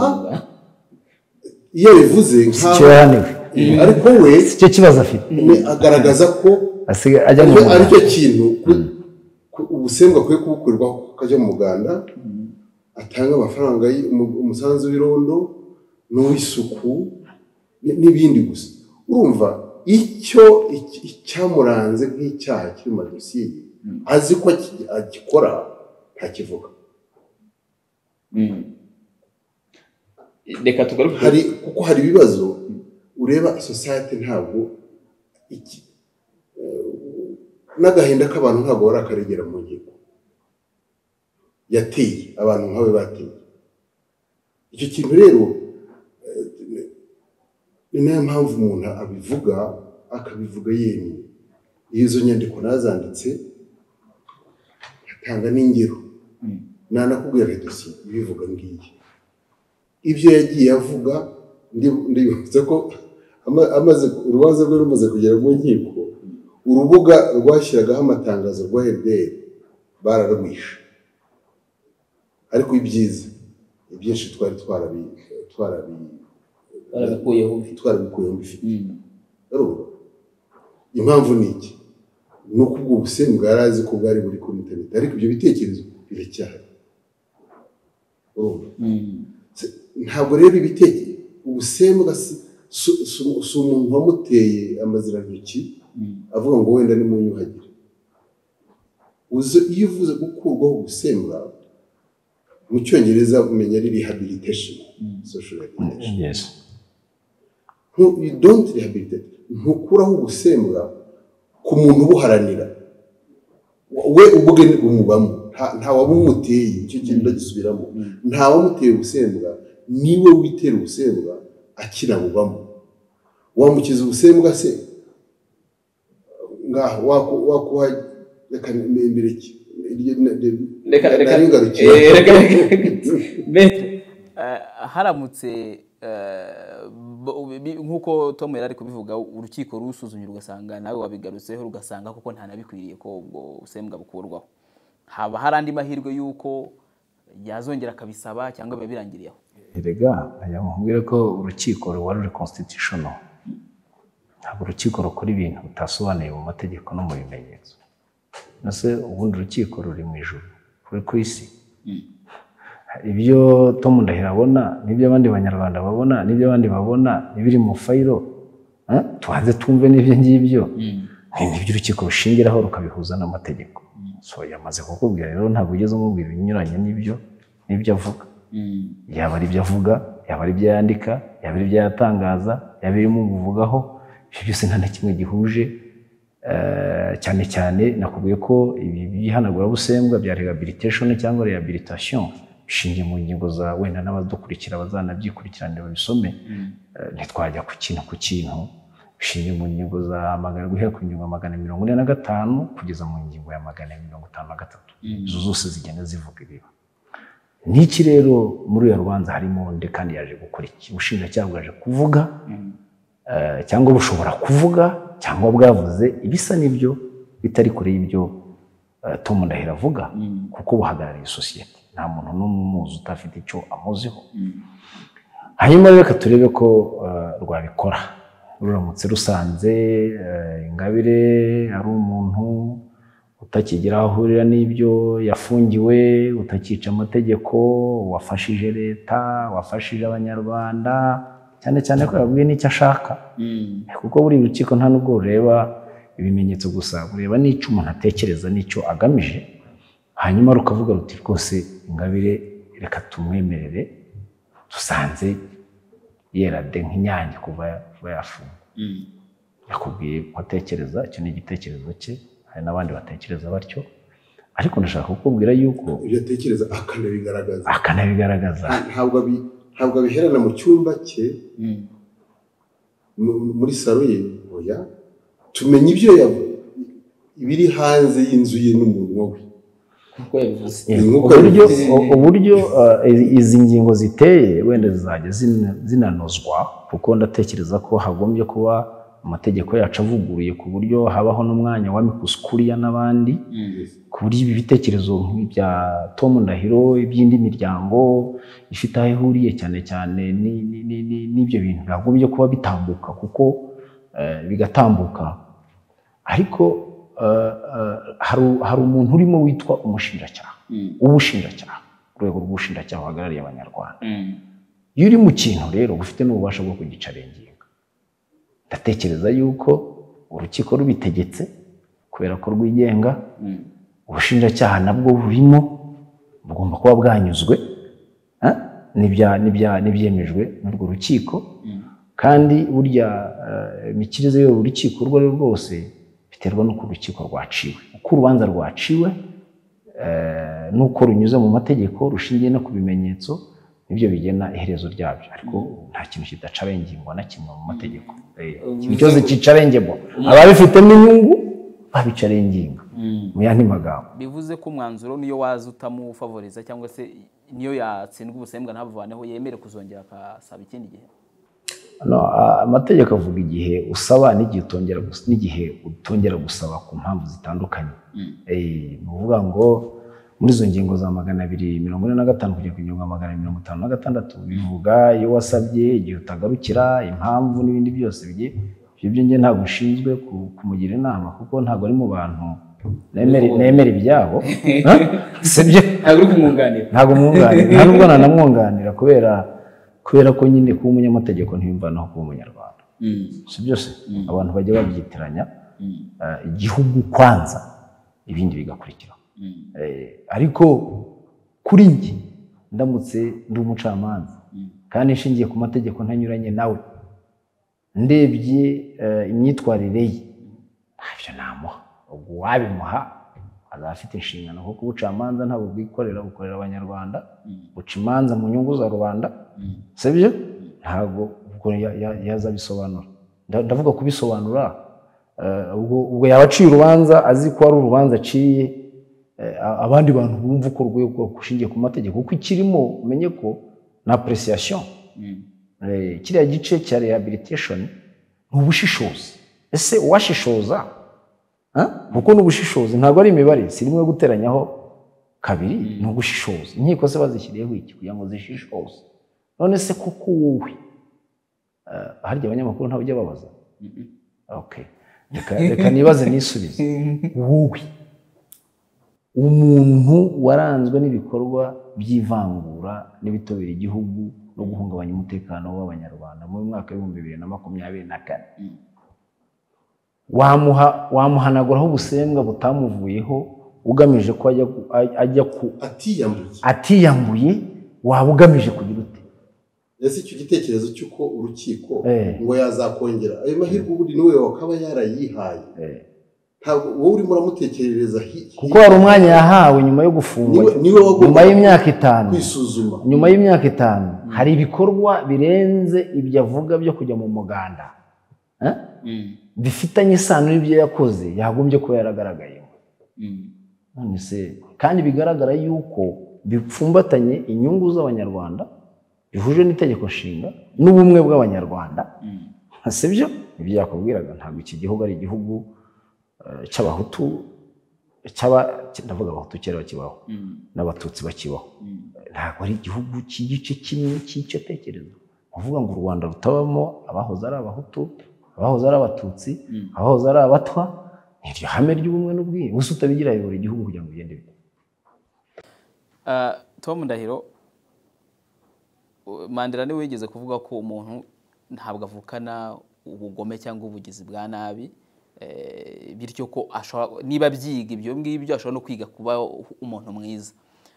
iyo bivuze icyo yahaniwe ariko we icyo kibazo afite agaragaza ko ajya mu muganda aricyo kintu ubusembwa akwiye kubukurirwaho akajya mu muganda atanga amafaranga umusanzu w'irondo n'uw'isuku n'ibindi gusa urumva icyo cyamuranze nk'icyaha kiri mu madosiye azi ko agikora ntakivuga reka tugaruke kuko hari ibibazo ureba society ntabwo n'agahinda k'abantu ntabwo barakaregera mu nkiko yateye abantu nkawe bateye icyo kintu rero ni nayo mpamvu umuntu abivuga akabivuga yemye izo nyandiko nazanditse atanga n'ingero nanakubwira dosiye ibivuga ngiye ibyo yagiye avuga ndibutse ko amaze urubanza rwe rumaze kugera mu nkiko urubuga rwashyiragaho amatangazo rwa RDR bararwishe ariko ibyiza ibyinshi twari twarabikuyeho bifite impamvu ni iki ni uko ubwo busembwa yari azi ko bwari buri kuri interineti ariko ibyo bitekerezo biracyahari ntabwo rero ubusembwa si umuntu wamuteye amazirantoki avuga ngo wenda ni munyuhagire iyo uvuze gukurwaho ubusembwa mu cyongereza umenya ari rehabilitation social rehabilitation you don't rehabilitate ntukuraho ubusembwa ku muntu ubuharanira we ubwe umubamo nta wabumuteye icyo kintu ndagisubiramo nta wamuteye ubusembwa niwe witera ubusembwa akinabubamo wamukiza ubusembwa se ngaho wakuha reka mbere ki haramutse nk'uko Tom yari ari kubivuga urukiko rusuzumye ugasanga nawe wabigarutseho ugasanga kuko ntanabikwiriye ko ubwo busembwa bukurwaho haba hari andi mahirwe y'uko yazongera akabisaba cyangwa biba birangiriyeho erega ayamubwire ko urukiko ruba ruri constitutional ntabwo urukiko rukora ibintu bitasobanuye mu mategeko no mu bimenyetso nase ubundi urukiko ruri mu ijuru ruri ku isi ibyo Tom Ndahiro abona n'ibyo abandi banyarwanda babona n'ibyo abandi babona n'ibiri mu fayiro tubanze tumve n'ibyo ngibyo n'ibyo urukiko rushingiraho rukabihuza n'amategeko so yamaze kukubwira rero ntabwo ugeze umubwira ibinyuranye n'ibyo avuga yaba ari ibyo avuga yaba ari ibyo yandika yaba ari ibyo yatangaza yaba irimo umuvugaho ibyo byose nta na kimwe gihuje cyane cyane nakubwiye ko ibi bihanagurabusembwa bya rehabilitation cyangwa rehabilitation bishingiye mu ngingo za wenda n'abadukurikira bazanabyikurikirana babisome ntitwajya ku kintu bishingiye mu ngingo za guhera ku ngingo 145 kugeza mu ngingo ya 153 izo zose zigenda zivuga ibiba niki rero muri uyu rubanza harimo nde kandi yaje gukora iki ubushinjacyaha bwaje kuvuga cyangwa bushobora kuvuga cyangwa bwavuze ibisa n'ibyo bitari kure y'ibyo Tom Ndahiro avuga kuko buhagarariye sosiyete nta muntu n'umwe umuzi utafite icyo amuziho hanyuma reka turebe ko rwabikora ruramutse rusanze Ingabire ari umuntu utakigira aho ahurira n'ibyo yafungiwe utakica amategeko wafashije leta wafashije abanyarwanda cyane cyane ko yabwiye n'icyo ashaka kuko buri rukiko nta nubwo rureba ibimenyetso gusa ureba n'icyo umuntu atekereza n'icyo agamije hanyuma rukavuga ruti rwose Ingabire reka tumwemerere dusanze yerade nk'inyange kuva yafunga yakubwiye ko atekereza icyo ni igitekerezo cye hari n'abandi batekereza batyo ariko ndashaka kukubwira yuko ibyo atekereza akanabigaragaza ntabwo abiherana mu cyumba cye muri salo ye oya tumenya ibyo ibiri hanze y'inzu ye n'umunwa we uburyo izi ngingo ziteye wenda zizajya zinanozwa kuko ndatekereza ko hagombye kuba amategeko yacu avuguruye ku buryo habaho n'umwanya wa mikuskuriya n'abandi ku buryo ibi bitekerezo nk'ibya Tom Ndahiro iby'indi miryango ifite aho ihuriye cyane cyane n'ibyo bintu byagombye kuba bitambuka kuko bigatambuka ariko hari umuntu urimo witwa umushinjacyaha ubushinjacyaha urwego rw'ubushinjacyaha buhagarariye abanyarwanda iyo uri mu kintu rero ufite n'ububasha bwo kugicarenginga ndatekereza yuko urukiko rubitegetse kubera ko rwigenga ubushinjacyaha nabwo burimo bugomba kuba bwanyuzwe n'ibyemejwe n'urwo rukiko kandi burya imikirize y'uru rukiko urwo ari rwo rwose biterwa n'uko urukiko rwaciwe uko urubanza rwaciwe n'uko runyuze mu mategeko rushingiye no ku bimenyetso nibyo bigena iherezo ryabyo ariko nta kintu kidacarengingwa na kimwe mu mategeko ikintu cyose kicarengemo ababifitemo inyungu babicarenginga mu yandi magambo bivuze ko umwanzuro niyo waza utamufavoriza cyangwa se niyo yatsindwa ubusembwa ntabuvaneho yemere kuzongera akasaba ikindi gihe amategeko avuga igihe usaba n'igihe utongera gusaba ku mpamvu zitandukanye ni ukuvuga ngo muri izo ngingo za 245 kugera ku ngingo 256 bivuga iyo wasabye igihe utagarukira impamvu n'ibindi byose bigiye ibyo nge ntabwo nshinzwe kumugira inama kuko ntabwo ari mu bantu nemera ibyabo sibyo ntabwo mwunganira nta nubwo nanamwunganira kubera ko nyine kuba umunyamategeko ntibimvanaho kuba umunyarwanda sibyo se abantu bajya babyitiranya igihugu kwanza ibindi bigakurikira ariko kuri njye ndamutse ndi umucamanza kandi nshingiye ku mategeko ntanyuranye nawe ndebye imyitwarire ye ntabyo namuha ubwo wabimuha azaba afite inshingano kuko ubucamanza ntabwo bwikorera bukorera abanyarwanda buca imanza mu nyungu za rubanda sibyo ntabwo ubwo yazabisobanura ndavuga kubisobanura ubwo yaba aciye urubanza azi ko ari urubanza aciye abandi bantu bumva uko urwego rushingiye ku mategeko kuko ikirimo umenye ko na appréciation kiriya gice cya rehabilitation ni ubushishozi ese uwashishoza kuko n'ubushishozi ntabwo ari imibare si rimwe guteranyaho kabiri ni ubushishozi inkiko se bazishyiriyeho iki kugira ngo zishishoze none se kuko wowe harya abanyamakuru ntabwo ujya babaza okay reka nibaze nisubize wowe umuntu waranzwe n'ibikorwa by'ivangura n'ibitobera igihugu no guhungabanya umutekano w'abanyarwanda mu mwaka wa 2024 wamuhanaguraho ubusembwa butamuvuyeho ugamije ko ajya atiyambuye waba ugamije kugira ute ese icyo gitekerezo cy'uko urukiko ngo yazakongera ayo mahirwe ubundi niwe wakaba yarayihaye ntabwo wowe urimo uramutekerereza kuko hari umwanya yahawe nyuma yo gufungwa nyuma y'imyaka 5 kwisuzuma nyuma y'imyaka 5 hari ibikorwa birenze ibyo avuga byo kujya mu muganda bifitanye isano n'ibyo yakoze yagombye kuba yaragaragaye none se kandi bigaragara yuko bipfumbatanye inyungu z'abanyarwanda bihuje n'itegeko nshinga n'ubumwe bw'abanyarwanda sibyo ibyo yakubwiraga ntabwo iki gihugu ari igihugu cy'abahutu ndavuga abahutu kera bakibaho n'abatutsi bakibaho ntabwo ari igihugu cy'igice kimwe cy'icyo tekerezo uvuga ngo u Rwanda rutabamo abahoze ari abahutu abahoze ari abatutsi abahoze ari abatwa iryo hame ry'ubumwe n'ubwiyunge gusa utabigira ayobora igihugu kugira ngo ugende bite Tom Ndahiro Mandela niwe wigeze kuvuga ko umuntu ntabwo avukana ubugome cyangwa ubugizi bwa nabi bityo ko ashobora niba byiga ibyo ngibyo ashobora no kwiga kuba umuntu mwiza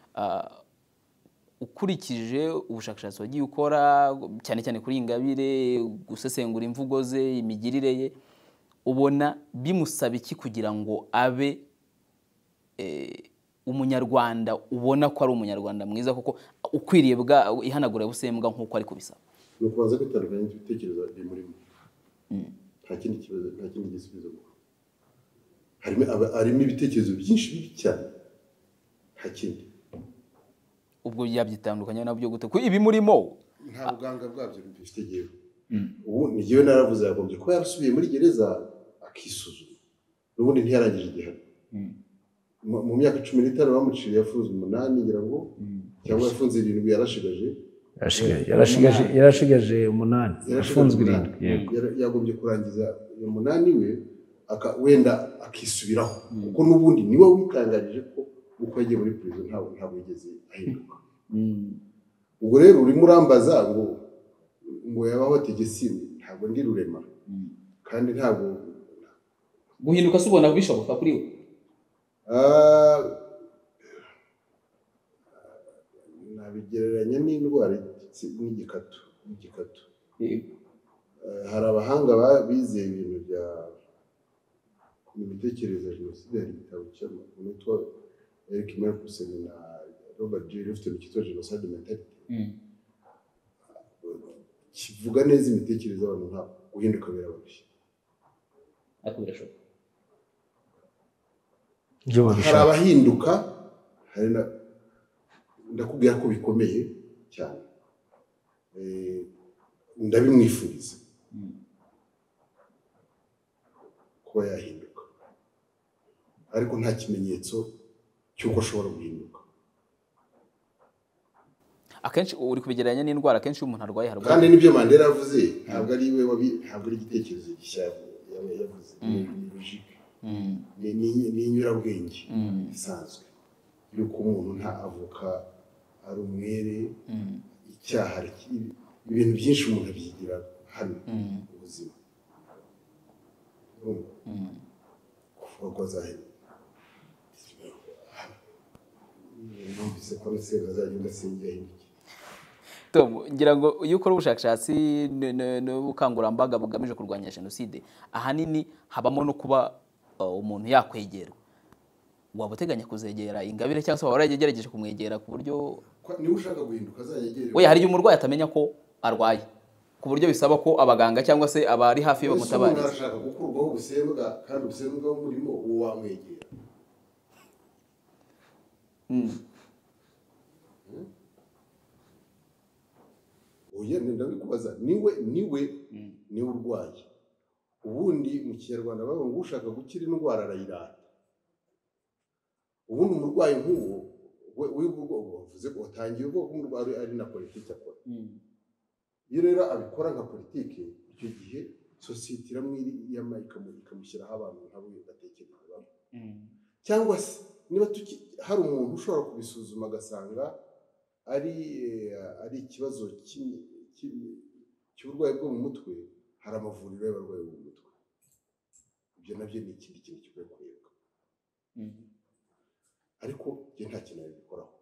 ukurikije ubushakashatsi wagiye ukora cyane cyane kuri Ingabire gusesengura imvugo ze imigirire ye ubona bimusaba iki kugira ngo abe umunyarwanda ubona ko ari umunyarwanda mwiza kuko ukwiriye bwa ihanagura busembwa nkuko ari kubisaba no kubanza kwitandukanya n'ibitekerezo bimurimo nta kindi kibazo nta kindi gisubizo harimo ibitekerezo byinshi bibi cyane nta kindi ubwo yabyitandukanya nabyo gute ko ibi murimo nta buganga bwabyo bifite gihe ubu ni jyewe naravuze yagombye kuba yarasubiye muri gereza akisuzuma n'ubundi ntiyarangije igihano mu myaka 15 bamuciriye yafunzwe 8 ngira ngo cyangwa yafunze 7 yarashigaje 8 yafunzwe 7 yagombye kurangiza 8 we wenda akisubiraho kuko n'ubundi niwe witangarije ko uko yagiye muri prison ntabwo yigeze ahinduka ubwo rero urimo urambaza ngo yabaho tegesi ntabwo ndi Rurema kandi ntabwo guhinduka se ubona bishoboka kuri we nabigereranya n'indwara n'igikatu hari abahanga bizeye ibintu bya imitekerereze ya jenoside hari igitabo cyitwa Eric Merkusen na Robert J. Lifton cyitwa Genocide Mentality kivuga neza imitekerereze y'abantu nta guhinduka birabarushye ariko birashoboka hari abahinduka hari ndakubwira ko bikomeye cyane ndabimwifuriza kuba yahinduka ariko nta kimenyetso cy'uko ashobora guhinduka akenshi uri kubigereranya n'indwara akenshi iyo umuntu arwaye harwaye kandi nibyo Mandela yavuze ntabwo ari we ntabwo ari igitekerezo gishya yavuze ni logique ni inyurabwenge isanzwe yuko umuntu nta avoka ari umwere icyaha ibintu byinshi umuntu abyigira hano mu buzima kuvuga ko azahera numvise ko n'isega azagenda asengera intoki Tom ngira ngo iyo ukora ubushakashatsi n'ubukangurambaga bugamije kurwanya jenoside ahanini habamo no kuba umuntu yakwegerwa waba uteganya kuzegera Ingabire cyangwa se waba waragerageje kumwegera ku buryo niba ushaka guhinduka azayegere we hari umurwayi atamenya ko arwaye ku buryo bisaba ko abaganga cyangwa se abari hafi yo bamutabariza umuntu arashaka gukurwaho ubusembwa kandi ubusembwa bw'umurimo uwo wamwegera oya ndabikubaza niwe urwaye ubundi mu kinyarwanda bavuga ngo ushaka gukira indwara arayirata ubundi umurwayi nk'uwo wavuze ko watangiye ubwoko bw'umurwayi ari na politiki akora iyo rero abikora nka politiki icyo gihe sosiyete iramwiyama ikamushyiraho abantu nk'abo batekereza bamwe cyangwa se niba hari umuntu ushobora kubisuzuma agasanga ari ikibazo cy'uburwayi bwo mu mutwe hari amavuriro y'abarwayi bo mu mutwe ibyo nabyo ni ikindi kintu kikwiye kurebwa ariko njye nta kintu yabikoraho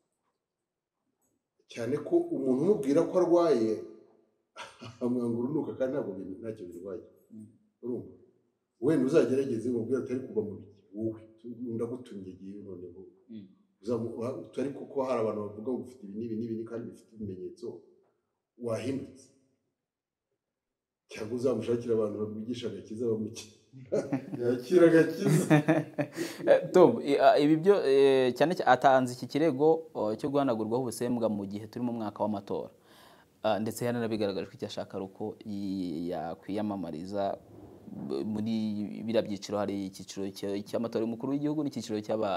cyane ko umuntu umubwira ko arwaye amwanga urunuka kandi ntabwo ntacyo birwaye urumva wenda uzagerageze umubwira utari kuva mu biki wowe ndagutungiye noneho utari kuko hari abantu bavuga ngo ufite ibi n'ibi kandi bifite ibimenyetso wahindutse cyangwa uzamushakira abantu babigisha agakiza bamuke yakira agakiza Tom ibi byo cyane atanze iki kirego cyo guhanagurwaho ubusembwa mu gihe turi mu mwaka w'amatora ndetse yaranabigaragaje ko icyo ashaka ari uko yakwiyamamariza muri biriya byiciro hari icyiciro cy'amatora y'umukuru w'igihugu n'icyiciro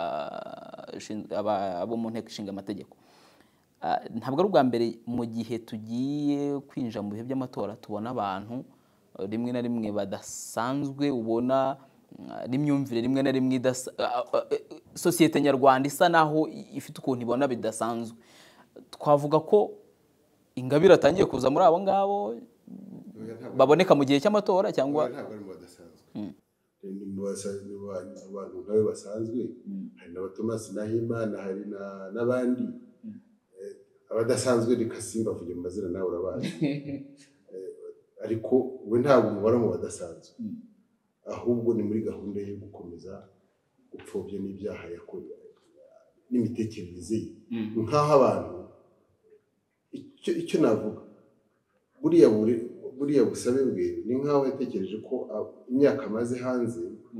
cy'abo mu nteko ishinga amategeko ntabwo ari ubwa mbere mu gihe tugiye kwinjira mu bihe by'amatora tubona abantu rimwe na rimwe badasanzwe ubona n'imyumvire rimwe na rimwe sosiyete nyarwanda isa naho ifite ukuntu ibona bidasanzwe twavuga ko Ingabire atangiye kuza muri abo ngabo baboneka mu gihe cy'amatora cyangwa ntabwo ari mu badasanzwe ni abantu nkawe basanzwe hari na Thomas Nahimana hari n'abandi abadasanzwe reka simbavuge mu mazina nawe urabazi ariko we ntabwo umubara mu badasanzwe ahubwo ni muri gahunda yo gukomeza gupfobya n'ibyaha yakoze n'imitekerereze nk'aho abantu icyo navuga buriya busabe bwe ni nk'aho yatekereje ko imyaka amaze hanze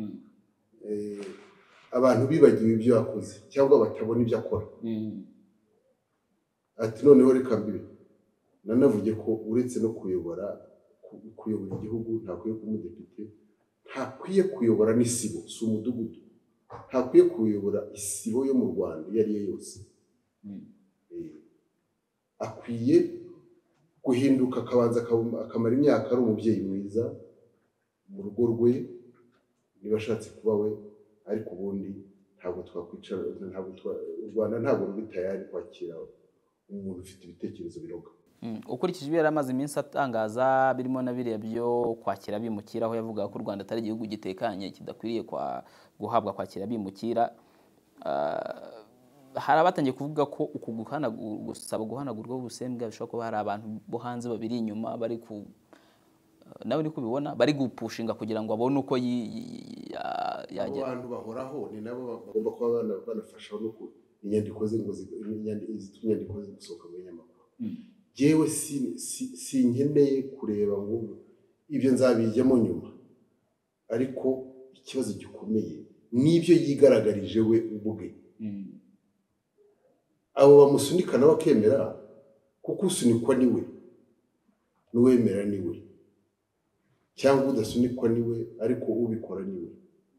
abantu bibagiwe ibyo yakoze cyangwa batabona ibyo akora ati noneho reka mbibe nanavuge ko uretse no kuyobora kuyobora igihugu, ntakwiye kuba umudepite, ntakwiye kuyobora n'isibo, si umudugudu, ntakwiye kuyobora isibo yo mu Rwanda iyo ari yo yose. Akwiye guhinduka akabanza akamara imyaka ari umubyeyi mwiza mu rugo rwe niba ashatse kuba we, ariko ubundi ntabwo twakwicara, u Rwanda ntabwo ruri tayari kwakira umuntu ufite ibitekerezo biroga. Ukurikije ibyo yari amaze iminsi atangaza birimo na biriya byo kwakira bimukira, aho yavugaga ko u Rwanda atari igihugu gitekanye kidakwiriye guhabwa kwakira bimukira, hari abatangiye kuvuga ko uku gusaba guhanagurwa ubusembwa bishobora kuba hari abantu bo hanze babiri inyuma bari nawe ni kubibona bari gupushinga kugira ngo abone uko yagera. Abantu bahoraho ni nabo bagomba kuba banafasha no inyandiko inyandiko zisohoka mu binyamakuru. Jewe sinkeneye kureba ngo ibyo nzabijyamo nyuma, ariko ikibazo gikomeye n'ibyo yigaragarije we ubwe. Abo bamusunika nawe akemera, kuko usunikwa niwe n'uwemera niwe, cyangwa udasunikwa niwe ariko ubikora niwe.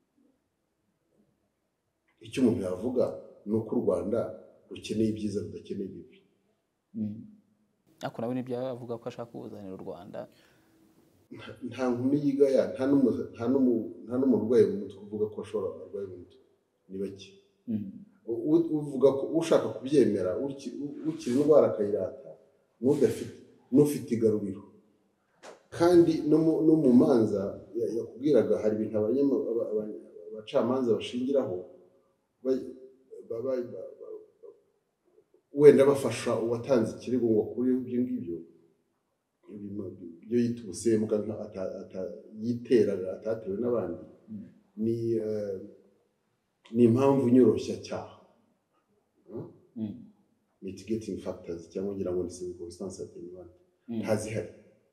Icyo umuntu yavuga ni uko u Rwanda rukeneye ibyiza rudakeneye ibibi. Ariko nawe nibyo avuga ko ashaka kubuzanira u Rwanda. Nta nkumi yigaya, nta n'umurwayi mu mutwe uvuga ko ashobora arwaye mu mutwe, ni bake. Uvuga ko ushaka kubyemera ukiri indwara akayirata, n'ufite igaruriro. Kandi no mu manza yakubwiraga hari ibintu abacamanza bashingiraho wenda bafasha uwatanze ikirego ngo kuri ibyo ngibyo ibyo yita ubusembwa yiteraga atatewe n'abandi, ni impamvu nyoroshya mitigating factors cyangwa ngira ngo ni circumstance attenuante ntazihari,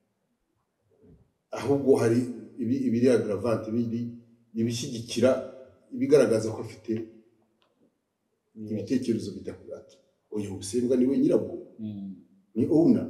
ahubwo hari ibiri aggravant, ibishyigikira, ibigaragaza ko afite ibitekerezo bidakurata. Uyu ubusembwa niwe nyirabwo, ni owner.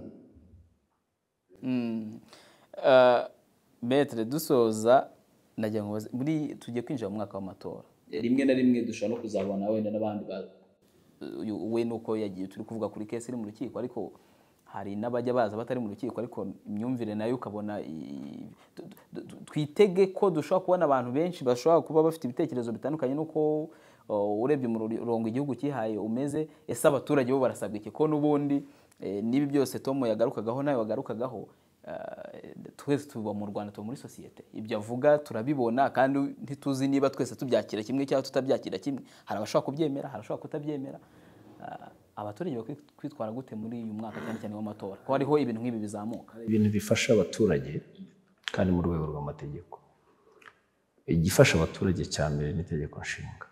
Maître, dusoza nagira ngo muri tugiye kwinjira mu mwaka w'amatora, rimwe na rimwe dushobora no kuzabona wenda n'abandi we nuko yagiye turi kuvuga kuri case iri mu rukiko, ariko hari n'abajya baza batari mu rukiko, ariko imyumvire nayo ukabona twitege ko dushobora kubona abantu benshi bashobora kuba bafite ibitekerezo bitandukanye nuko urebye mu rurongo igihugu kihaye umeze. Ese abaturage bo barasabwa iki? Ko n'ubundi nibi byose Tom yagarukagaho nawe wagarukagaho, twese tuba mu Rwanda, tuba muri societe, ibyo avuga turabibona kandi ntituzi niba twese tubyakira kimwe cyangwa tutabyakira kimwe. Hari abashobora kubyemera, hari abashobora kutabyemera. Abaturage bakwitwara gute muri uyu mwaka cyane cyane w'amatora, ko hariho ibintu nk'ibi bizamuka? Ibintu bifasha abaturage kandi mu rwego rw'amategeko. Igifasha abaturage cya mbere n'itegeko nshinga,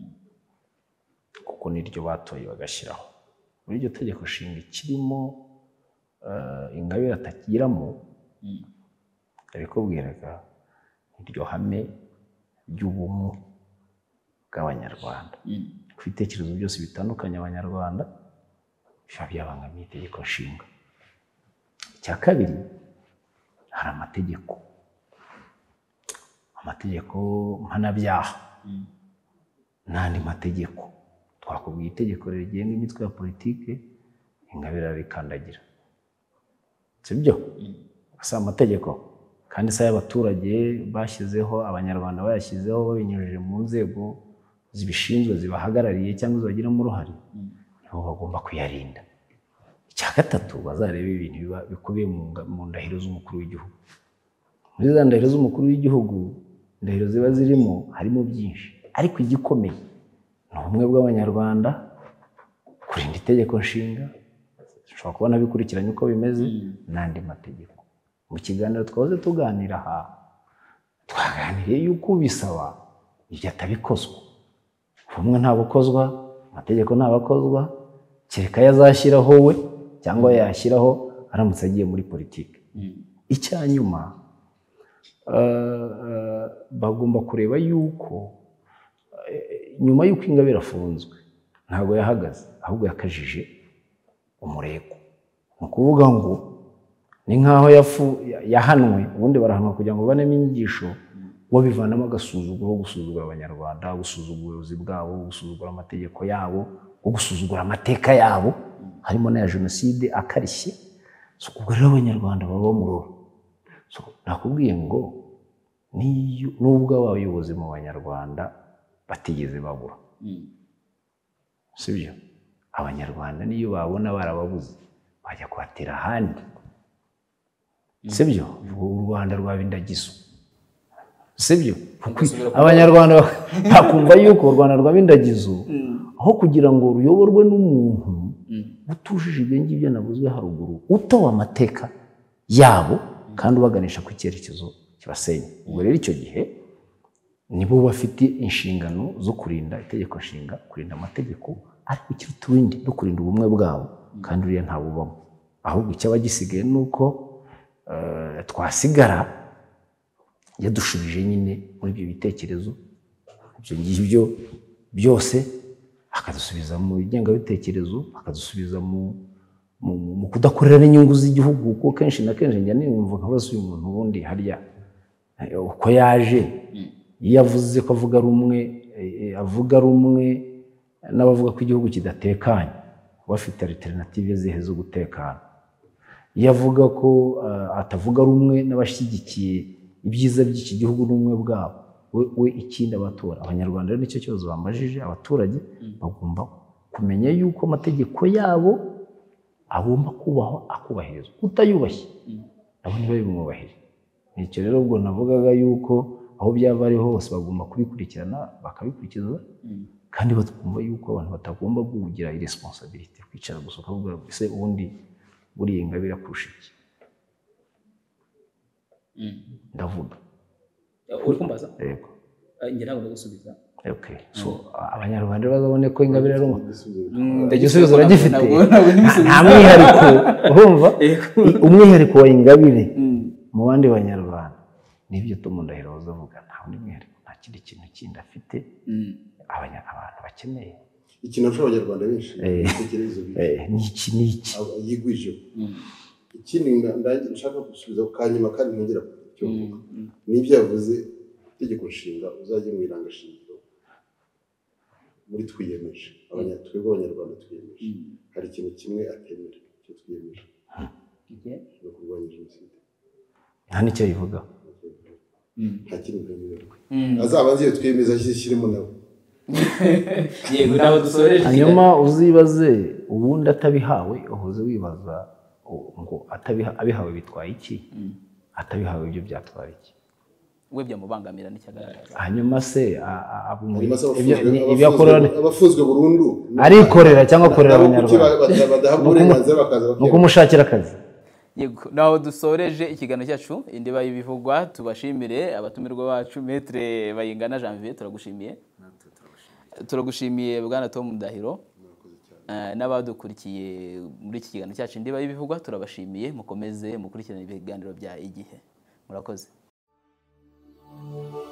kuko niryo batoye bagashyiraho. Muri iryo tegeko nshinga kirimo Ingabire atakiramo, abikubwiraga iryo hame ry'ubumwe bw'abanyarwanda. Ku bitekerezo byose bitandukanye abanyarwanda biba byabangamiye itegeko nshinga. Icya kabiri, hari amategeko mpanabyaha n'andi mategeko. Twakubwiye itegeko rigenga imitwe ya politike, Ingabire arikandagira, sibyo? Asa amategeko kandi saya abaturage bashyizeho, abanyarwanda bayashyizeho babinyujije mu nzego zibishinzwe zibahagarariye cyangwa zibagiramo uruhare, nibo bagomba kuyarinda. Icya gatatu, bazareba ibintu bikubiye mu ndahiro z'umukuru w'igihugu. Muri za ndahiro z'umukuru w'igihugu, indahiro ziba zirimo harimo byinshi, ariko igikomeye ni ubumwe bw'abanyarwanda, kurinda itegeko nshinga, ushobora kubona bikurikiranye uko bimeze, n'andi mategeko. Mu kiganiro twahoze tuganira aha, twaganiriye yuko ubisaba ibyo atabikozwa. Ubumwe ntabukozwa, amategeko ntabakozwa, kereka yazashyiraho we cyangwa yashyiraho aramutse agiye muri politiki. Icya nyuma, bagomba kureba yuko nyuma y'uko Ingabire afunzwe ntabwo yahagaze, ahubwo yakajije umurego. Ni ukuvuga ngo ni nk'aho yahanwe ubundi barahanwa kugira ngo banemo inyigisho bo bivanamo agasuzuguro, gusuzugura abanyarwanda, gusuzugura ubuyobozi bwabo, gusuzugura amategeko yabo, gusuzugura amateka yabo harimo n'aya jenoside akarishye. Ubwo rero abanyarwanda baba mu ruhu. Nakubwiye ngo nubwo abayobozi mu banyarwanda batigeze babura, sibyo, abanyarwanda niyo babona barababuze bajya kuhatira ahandi, sibyo, u Rwanda rwaba indagizo, sibyo, abanyarwanda bakumva yuko u Rwanda rwaba indagizo aho kugira ngo ruyoborwe n'umuntu utujije ibyo ngibyo navuzwe haruguru, utowe amateka yabo kandi ubaganisha ku cyerekezo kibasenya. Ubwo rero icyo gihe nibo bafite inshingano zo kurinda itegeko nshinga, kurinda amategeko, ariko ikiruta ibindi no kurinda ubumwe bwabo, kandi uriya ntabubamo. Ahubwo icyaba gisigaye ni uko twasigara yadushubije nyine muri ibyo bitekerezo ibyo ngibyo byose, akadusubiza mu ngengabitekerezo, akadusubiza mu kudakorera n'inyungu z'igihugu, kuko kenshi na kenshi njya nimva nkabaza uyu muntu ubundi harya uko yaje, iyo yavuze ko avuga rumwe n'abavuga ko igihugu kidatekanye, bafite alternative zihe zo gutekana. Iyo avuga ko atavuga rumwe n'abashyigikiye ibyiza by'iki gihugu n'ubumwe bwabo, we ikindi abatora abanyarwanda rero nicyo kibazo bambajije. Abaturage bagomba kumenya yuko amategeko yabo agomba kubahwa, akubahirizwa. Utayubashye nabo ntibabimwubahire. Nicyo rero ubwo navugaga yuko aho byaba ari hose bagomba kubikurikirana, bakabikurikiza, kandi bakumva yuko abantu batagomba kugira irresponsibility, kwicara gusa ukavuga ese ubundi buriya Ingabire kurusha iki. Ndavuga uri kumbaza? Yego. Njye ntabwo ndagusubiza. Okay. So abanyarwanda bazabone ko Ingabire ari igisubizo uragifite, nta mwihariko urumva, umwihariko wa Ingabire mu bandi banyarwanda nibyo Tom Ndahiro bazavuga, nta wundi mwihariko, nta kindi kintu kindi afite abantu bakeneye. Ikintu cy'abanyarwanda benshi bitekerezo n'iki yigwije. Ikindi nshaka gusubiza kanyuma kandi ntongera cyo nibyo yavuze, itegeko nshinga uzajye mu irangashingiro muri twiyemeje, abanyarwanda twiyemeje, hari ikintu kimwe atemera cyo twiyemeje, no kurwanya jenoside. Nta nicyo bivuga, nta kintu ntemera, azabanze iyo twiyemeza ashyiremo nawe. Yego, nawe dusoreje. Hanyuma uzibaze ubundi atabihawe, uhoze wibaza ngo abihawe bitwaye iki, atabihawe ibyo byatwara iki, we byamubangamira n'icyagaragaza. hanyuma se ibyo akora abafunzwe burundu arikorera cyangwa akorera abanyarwanda, badahabwa uburenganzira bakaza nuko umushakira akazi. Yego, naho dusoreje ikiganiro cyacu indiba y'ibivugwa. Tubashimire abatumirwa bacu, Maître Bayingana Janvier, turagushimiye Bwana Tom Ndahiro, n'abadukurikiye muri iki kiganiro cyacu indiba y'ibivugwa turabashimiye. Mukomeze mukurikirane ibiganiro bya Igihe. Murakoze.